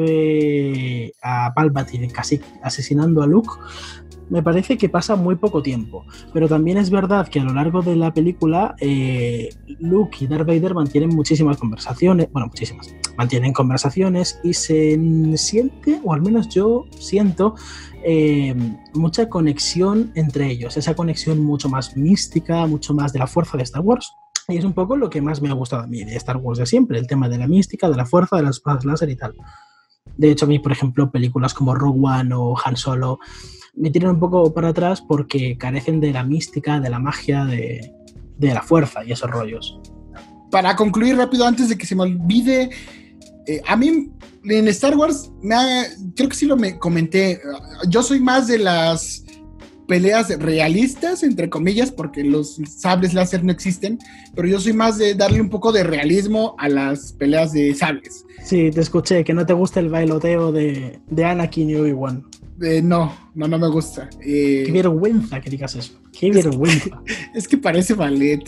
ve a Palpatine casi asesinando a Luke, me parece que pasa muy poco tiempo. Pero también es verdad que a lo largo de la película eh, Luke y Darth Vader mantienen muchísimas conversaciones, bueno, muchísimas, mantienen conversaciones y se siente, o al menos yo siento, eh, mucha conexión entre ellos, esa conexión mucho más mística, mucho más de la fuerza de Star Wars. Y es un poco lo que más me ha gustado a mí de Star Wars de siempre, el tema de la mística, de la fuerza, de las espadas láser y tal. De hecho, a mí, por ejemplo, películas como Rogue One o Han Solo me tiran un poco para atrás porque carecen de la mística, de la magia, de, de la fuerza y esos rollos. Para concluir rápido, antes de que se me olvide, eh, a mí en Star Wars, me ha, creo que sí lo me comenté, yo soy más de las peleas realistas, entre comillas, porque los sables láser no existen, pero yo soy más de darle un poco de realismo a las peleas de sables. Sí, te escuché, que no te gusta el bailoteo de, de Anakin y Obi-Wan. Eh, no, no, no me gusta. Eh, Qué vergüenza que digas eso. Qué vergüenza. Es que, es que parece ballet.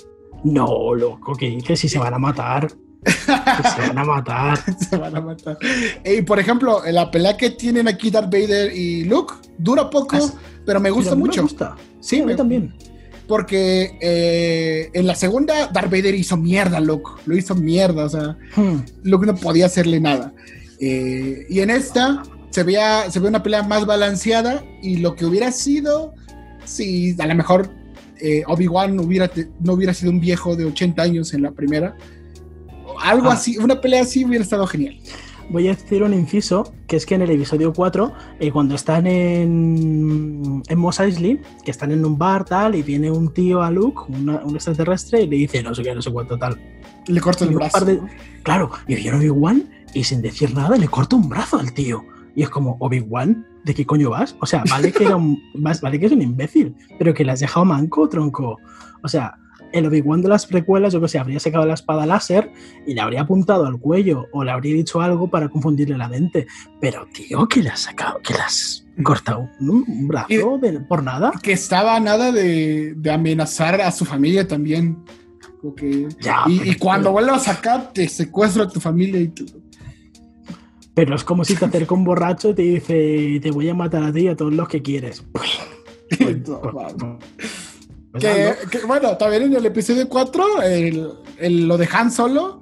No, loco, que dices si se van a matar. Que se van a matar. Se van a matar. Y por ejemplo, la pelea que tienen aquí Darth Vader y Luke dura poco, ¿Ah? pero me gusta pero mucho. Me gusta. Sí, sí, a mí me, también. Porque eh, en la segunda Darth Vader hizo mierda a Luke. Lo hizo mierda, o sea, hmm. Luke no podía hacerle nada. Eh, y en esta se veía, se ve una pelea más balanceada y lo que hubiera sido, si a lo mejor eh, Obi-Wan hubiera te, no hubiera sido un viejo de ochenta años en la primera, algo ah. así, una pelea así hubiera estado genial. Voy a decir un inciso, que es que en el episodio cuatro, eh, cuando están en, en Mos Eisley, que están en un bar tal, y viene un tío a Luke, una, un extraterrestre, y le dice no sé qué, no sé cuánto tal. Le corta el brazo. De, claro, y viene Obi-Wan y sin decir nada le corta un brazo al tío. Y es como, Obi-Wan, ¿de qué coño vas? O sea, vale que, era un, vale que es un imbécil, pero que le has dejado manco, tronco. O sea, el Obi-Wan de las precuelas, yo que sé, habría sacado la espada láser y le habría apuntado al cuello o le habría dicho algo para confundirle la mente. Pero, tío, que le has sacado, que le has cortado un, un brazo de, por nada. Que estaba a nada de, de amenazar a su familia también. Porque, ya, y, y cuando vuelvas a sacar, te secuestro a tu familia y tú... Pero es como si te acerca un borracho y te dice, te voy a matar a ti y a todos los que quieres. Pues, No, pues, pues, que, hazlo. que, bueno, también en el episodio cuatro, el, el- lo de Han Solo,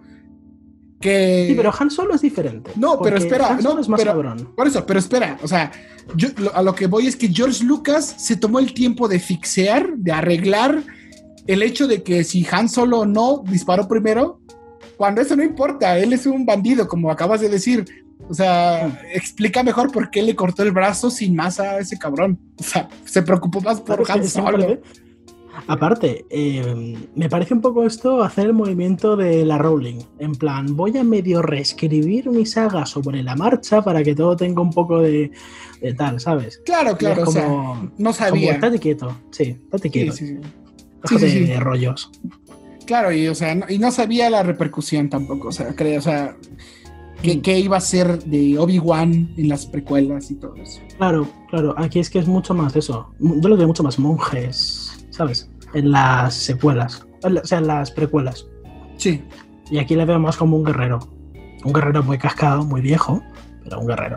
que... Sí, pero Han Solo es diferente. No, pero porque espera, Han Solo no, es más pero- cabrón. Por eso, pero espera, o sea, yo lo- a lo que voy es que George Lucas se tomó el tiempo de fixear, de arreglar el hecho de que si Han Solo o no disparó primero, cuando eso no importa, él es un bandido, como acabas de decir. O sea, explica mejor por qué le cortó el brazo sin más a ese cabrón. O sea, se preocupó más por Claro, Han es que me Solo. parece- Aparte, eh, me parece un poco esto hacer el movimiento de la Rowling. En plan, voy a medio reescribir mi saga sobre la marcha para que todo tenga un poco de, de tal, ¿sabes? Claro, Y claro, es o sea, como, no como, sabía. estate quieto, sí, estate Sí, quieto. sí, sí. Déjate sí, sí, sí. de rollos. Claro, y o sea, no, y no sabía la repercusión tampoco, o sea, creo, o sea, qué, Mm. qué iba a ser de Obi-Wan en las precuelas y todo eso. Claro, claro, aquí es que es mucho más eso. Yo lo veo mucho más monjes, ¿sabes? En las secuelas, en la- o sea, en las precuelas. Sí. Y aquí le veo más como un guerrero. Un guerrero muy cascado, muy viejo, pero un guerrero.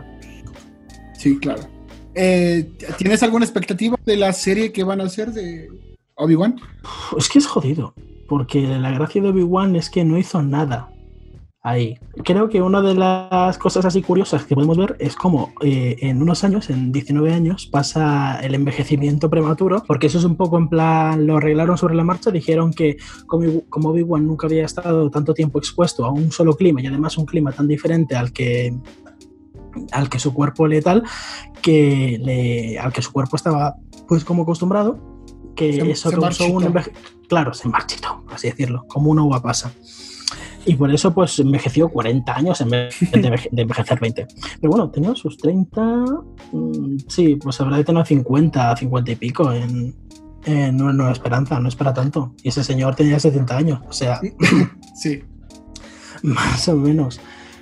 Sí, claro. Eh, ¿Tienes alguna expectativa de la serie que van a hacer de Obi-Wan? Uf, es que es jodido, porque la gracia de Obi-Wan es que no hizo nada ahí. Creo que una de las cosas así curiosas que podemos ver es como eh, en unos años, en diecinueve años, pasa el envejecimiento prematuro, porque eso es un poco en plan, lo arreglaron sobre la marcha, dijeron que como, como Obi-Wan nunca había estado tanto tiempo expuesto a un solo clima y además un clima tan diferente al que al que su cuerpo le tal, que le, al que su cuerpo estaba pues como acostumbrado, que Se- eso se causó un marchitó. enveje- claro, se marchitó, así decirlo, como una uva pasa. Y por eso pues envejeció cuarenta años en vez de, enveje- de envejecer veinte. Pero bueno, tenía sus treinta, mm, sí, pues habrá de tener cincuenta, cincuenta y pico en, en Nueva Esperanza, no es para tanto. Y ese señor tenía setenta años, o sea, Sí. más o menos.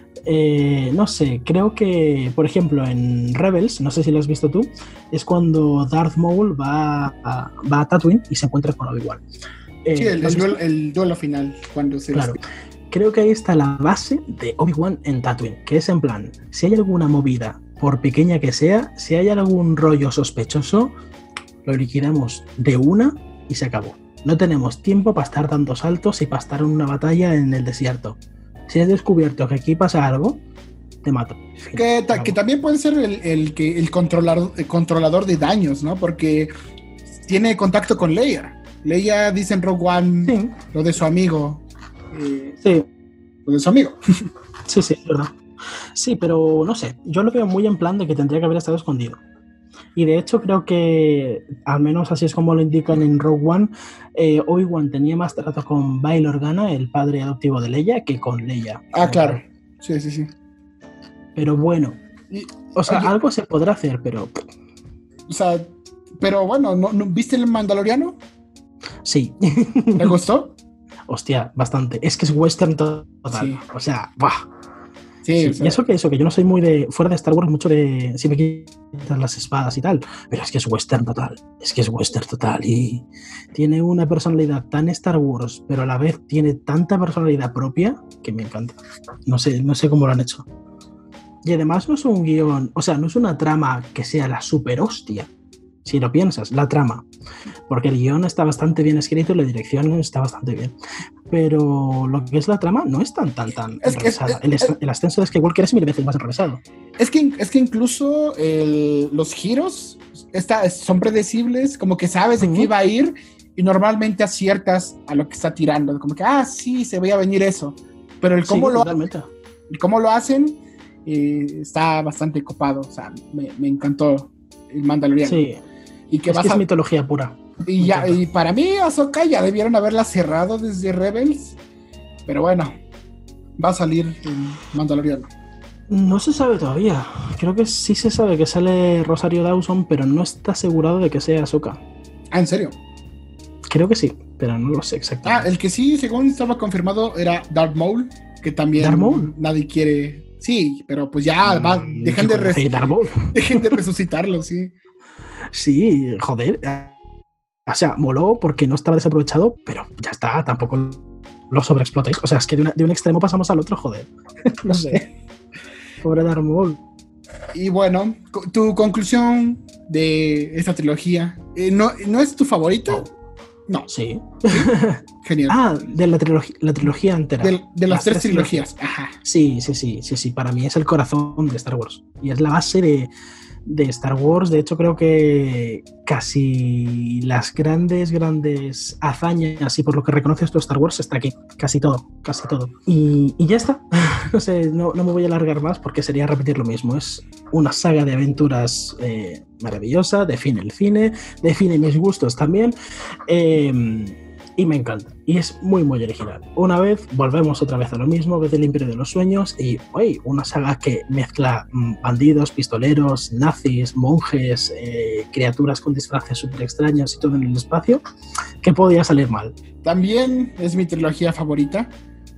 Eh, no sé, creo que, por ejemplo, en Rebels, no sé si lo has visto tú, es cuando Darth Maul va a, va a Tatooine y se encuentra con Obi-Wan. Eh, Sí, el, ¿lo has el visto? duelo, el duelo final, cuando se... Claro. Creo que ahí está la base de Obi-Wan en Tatooine, que es en plan, si hay alguna movida, por pequeña que sea, si hay algún rollo sospechoso, lo liquidamos de una y se acabó. No tenemos tiempo para estar dando saltos y para estar en una batalla en el desierto. Si has descubierto que aquí pasa algo, te mato. Fin, Que, ta- acabó. que también puede ser el, el, que, el, controlador, el controlador de daños, ¿no? Porque tiene contacto con Leia. Leia dice en Rogue One Sí, lo de su amigo. eh, sí, lo de su amigo. sí, sí, es verdad. Sí, pero no sé, yo lo veo muy en plan de que tendría que haber estado escondido. Y de hecho creo que, al menos así es como lo indican en Rogue One, eh, Obi-Wan tenía más trato con Bail Organa, el padre adoptivo de Leia, que con Leia. Ah, como claro. tal. Sí, sí, sí. Pero bueno, Y, o sea, oye, algo se podrá hacer, pero o sea, pero bueno, ¿no, no, ¿viste el Mandaloriano? sí. ¿Te gustó? Hostia, bastante. Es que es western total. Sí. O sea, ¡buah! Sí, Sí, o sea, y eso que eso, que yo no soy muy de. Fuera de Star Wars, mucho de. Si me quitas las espadas y tal. Pero es que es western total. Es que es western total. Y tiene una personalidad tan Star Wars, pero a la vez tiene tanta personalidad propia que me encanta. No sé, no sé cómo lo han hecho. Y además no es un guión. O sea, no es una trama que sea la super hostia. Si lo piensas, la trama. Porque el guión está bastante bien escrito y la dirección está bastante bien. Pero lo que es la trama no es tan, tan, tan Es que es- enrevesada. es- El, es- el ascenso de Skywalker es mil veces más enrevesado. es que, es que incluso el- los giros está, son predecibles, como que sabes de Ujú. qué va a ir y normalmente aciertas a lo que está tirando. Como que, ah, sí, se veía venir eso. Pero el cómo, Sí, lo, totalmente. el cómo lo hacen eh, está bastante copado. O sea, me, me encantó el Mandaloriano. Sí, Y que es vas que es a- mitología pura. y, me ya, encanta. y para mí, Ahsoka ya debieron haberla cerrado desde Rebels. Pero bueno, va a salir en Mandaloriano. No se sabe todavía. Creo que sí se sabe que sale Rosario Dawson, pero no está asegurado de que sea Ahsoka. Ah, ¿en serio? Creo que sí, pero no lo sé Ah, exactamente. el que sí, según estaba confirmado, era Darth Maul, que también ¿Darth Maul? nadie quiere. Sí, pero pues ya, va, Mm, dejen, de ¿qué conoce res- Darth Maul? dejen de resucitarlo, sí. Sí, joder. O sea, moló porque no estaba desaprovechado, pero ya está, tampoco lo sobreexplotéis. O sea, es que de, una- de un extremo pasamos al otro, joder. No sé. Pobre Darth Maul. Y bueno, tu conclusión de esta trilogía, eh, ¿no, ¿no es tu favorita? No. Sí. Genial. Ah, de la, trilogía, la trilogía entera. De, de las, las tres, tres trilogías. trilogías. Ajá. Sí, sí, sí, sí, sí. Para mí es el corazón de Star Wars. Y es la base de, de Star Wars. De hecho, creo que casi las grandes, grandes hazañas y por lo que reconoces tú Star Wars está aquí. Casi todo, casi todo. Y, y ya está. No sé, no, no me voy a alargar más porque sería repetir lo mismo. Es una saga de aventuras eh, maravillosa, define el cine, define mis gustos también. Eh, Y me encanta. Y es muy, muy original. Una vez, volvemos otra vez a lo mismo, vez del Imperio de los Sueños, y uy, una saga que mezcla mmm, bandidos, pistoleros, nazis, monjes, eh, criaturas con disfraces súper extraños y todo en el espacio, que podía salir mal. También es mi trilogía favorita.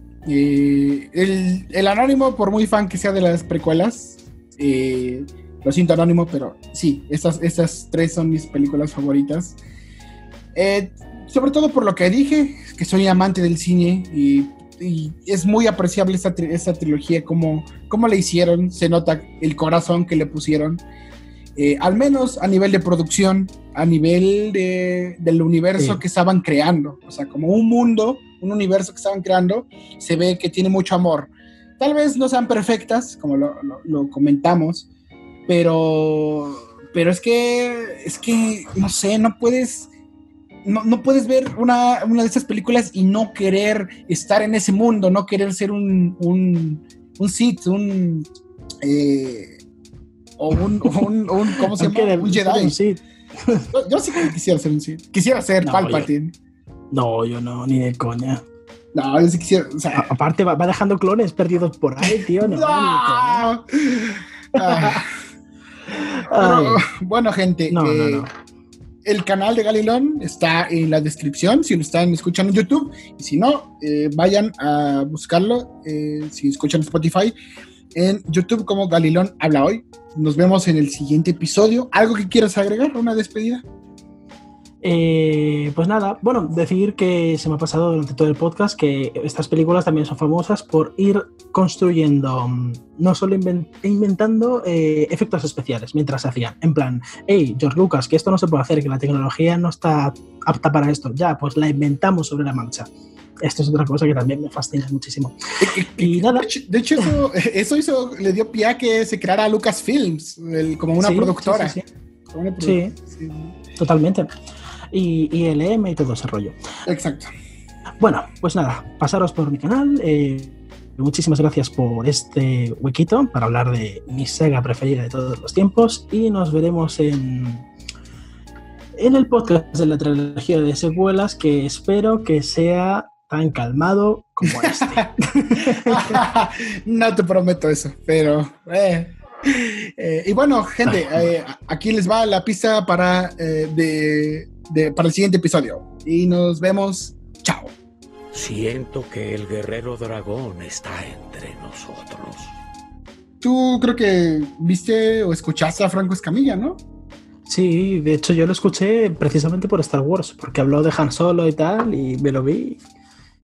Eh, el, el Anónimo, por muy fan que sea de las precuelas, eh, lo siento Anónimo, pero sí, estas, estas tres son mis películas favoritas. Eh, sobre todo por lo que dije, que soy amante del cine y, y es muy apreciable esta, esta trilogía, como, como le hicieron, se nota el corazón que le pusieron, eh, al menos a nivel de producción, a nivel de, del universo sí. que estaban creando, o sea, como un mundo, un universo que estaban creando, se ve que tiene mucho amor. Tal vez no sean perfectas, como lo, lo, lo comentamos, pero, pero es que, es que, no sé, no puedes... No, no puedes ver una, una de estas películas y no querer estar en ese mundo, no querer ser un un, un Sith, un eh, o un, o un, un ¿cómo se llama? Quiere, un Jedi. Un Sith. Yo, yo sí que quisiera ser un Sith. Quisiera ser no, Palpatine. Yo, no, yo no, ni de coña. No, yo sí quisiera. O sea, A, aparte va, va dejando clones perdidos por ahí, tío. No, no. ah, bueno, bueno, gente. No, eh, no, no. El canal de Galilón está en la descripción si lo están escuchando en YouTube, y si no, eh, vayan a buscarlo eh, si escuchan Spotify en YouTube como Galilón Habla Hoy. Nos vemos en el siguiente episodio. ¿Algo que quieras agregar? ¿Una despedida? Eh, pues nada, bueno, decir que se me ha pasado durante todo el podcast que estas películas también son famosas por ir construyendo, no solo invent- inventando eh, efectos especiales mientras se hacían, en plan, hey, George Lucas, que esto no se puede hacer, que la tecnología no está apta para esto, ya, pues la inventamos sobre la marcha. Esto es otra cosa que también me fascina muchísimo. Y nada. De hecho, de hecho eso, eso hizo, le dio pie a que se creara Lucasfilms el, como una sí, productora. Sí, sí, sí. Como una sí, sí, totalmente. Y, y L M y todo ese rollo. Exacto. Bueno, pues nada, pasaros por mi canal. Eh, muchísimas gracias por este huequito para hablar de mi saga preferida de todos los tiempos. Y nos veremos en, en el podcast de la trilogía de secuelas, que espero que sea tan calmado como este. No te prometo eso, pero... Eh. Eh, y bueno, gente, eh, aquí les va la pista para, eh, de, de, para el siguiente episodio. Y nos vemos. Chao. Siento que el guerrero dragón está entre nosotros. Tú creo que viste o escuchaste a Franco Escamilla, ¿no? Sí, de hecho yo lo escuché precisamente por Star Wars, porque habló de Han Solo y tal, y me lo vi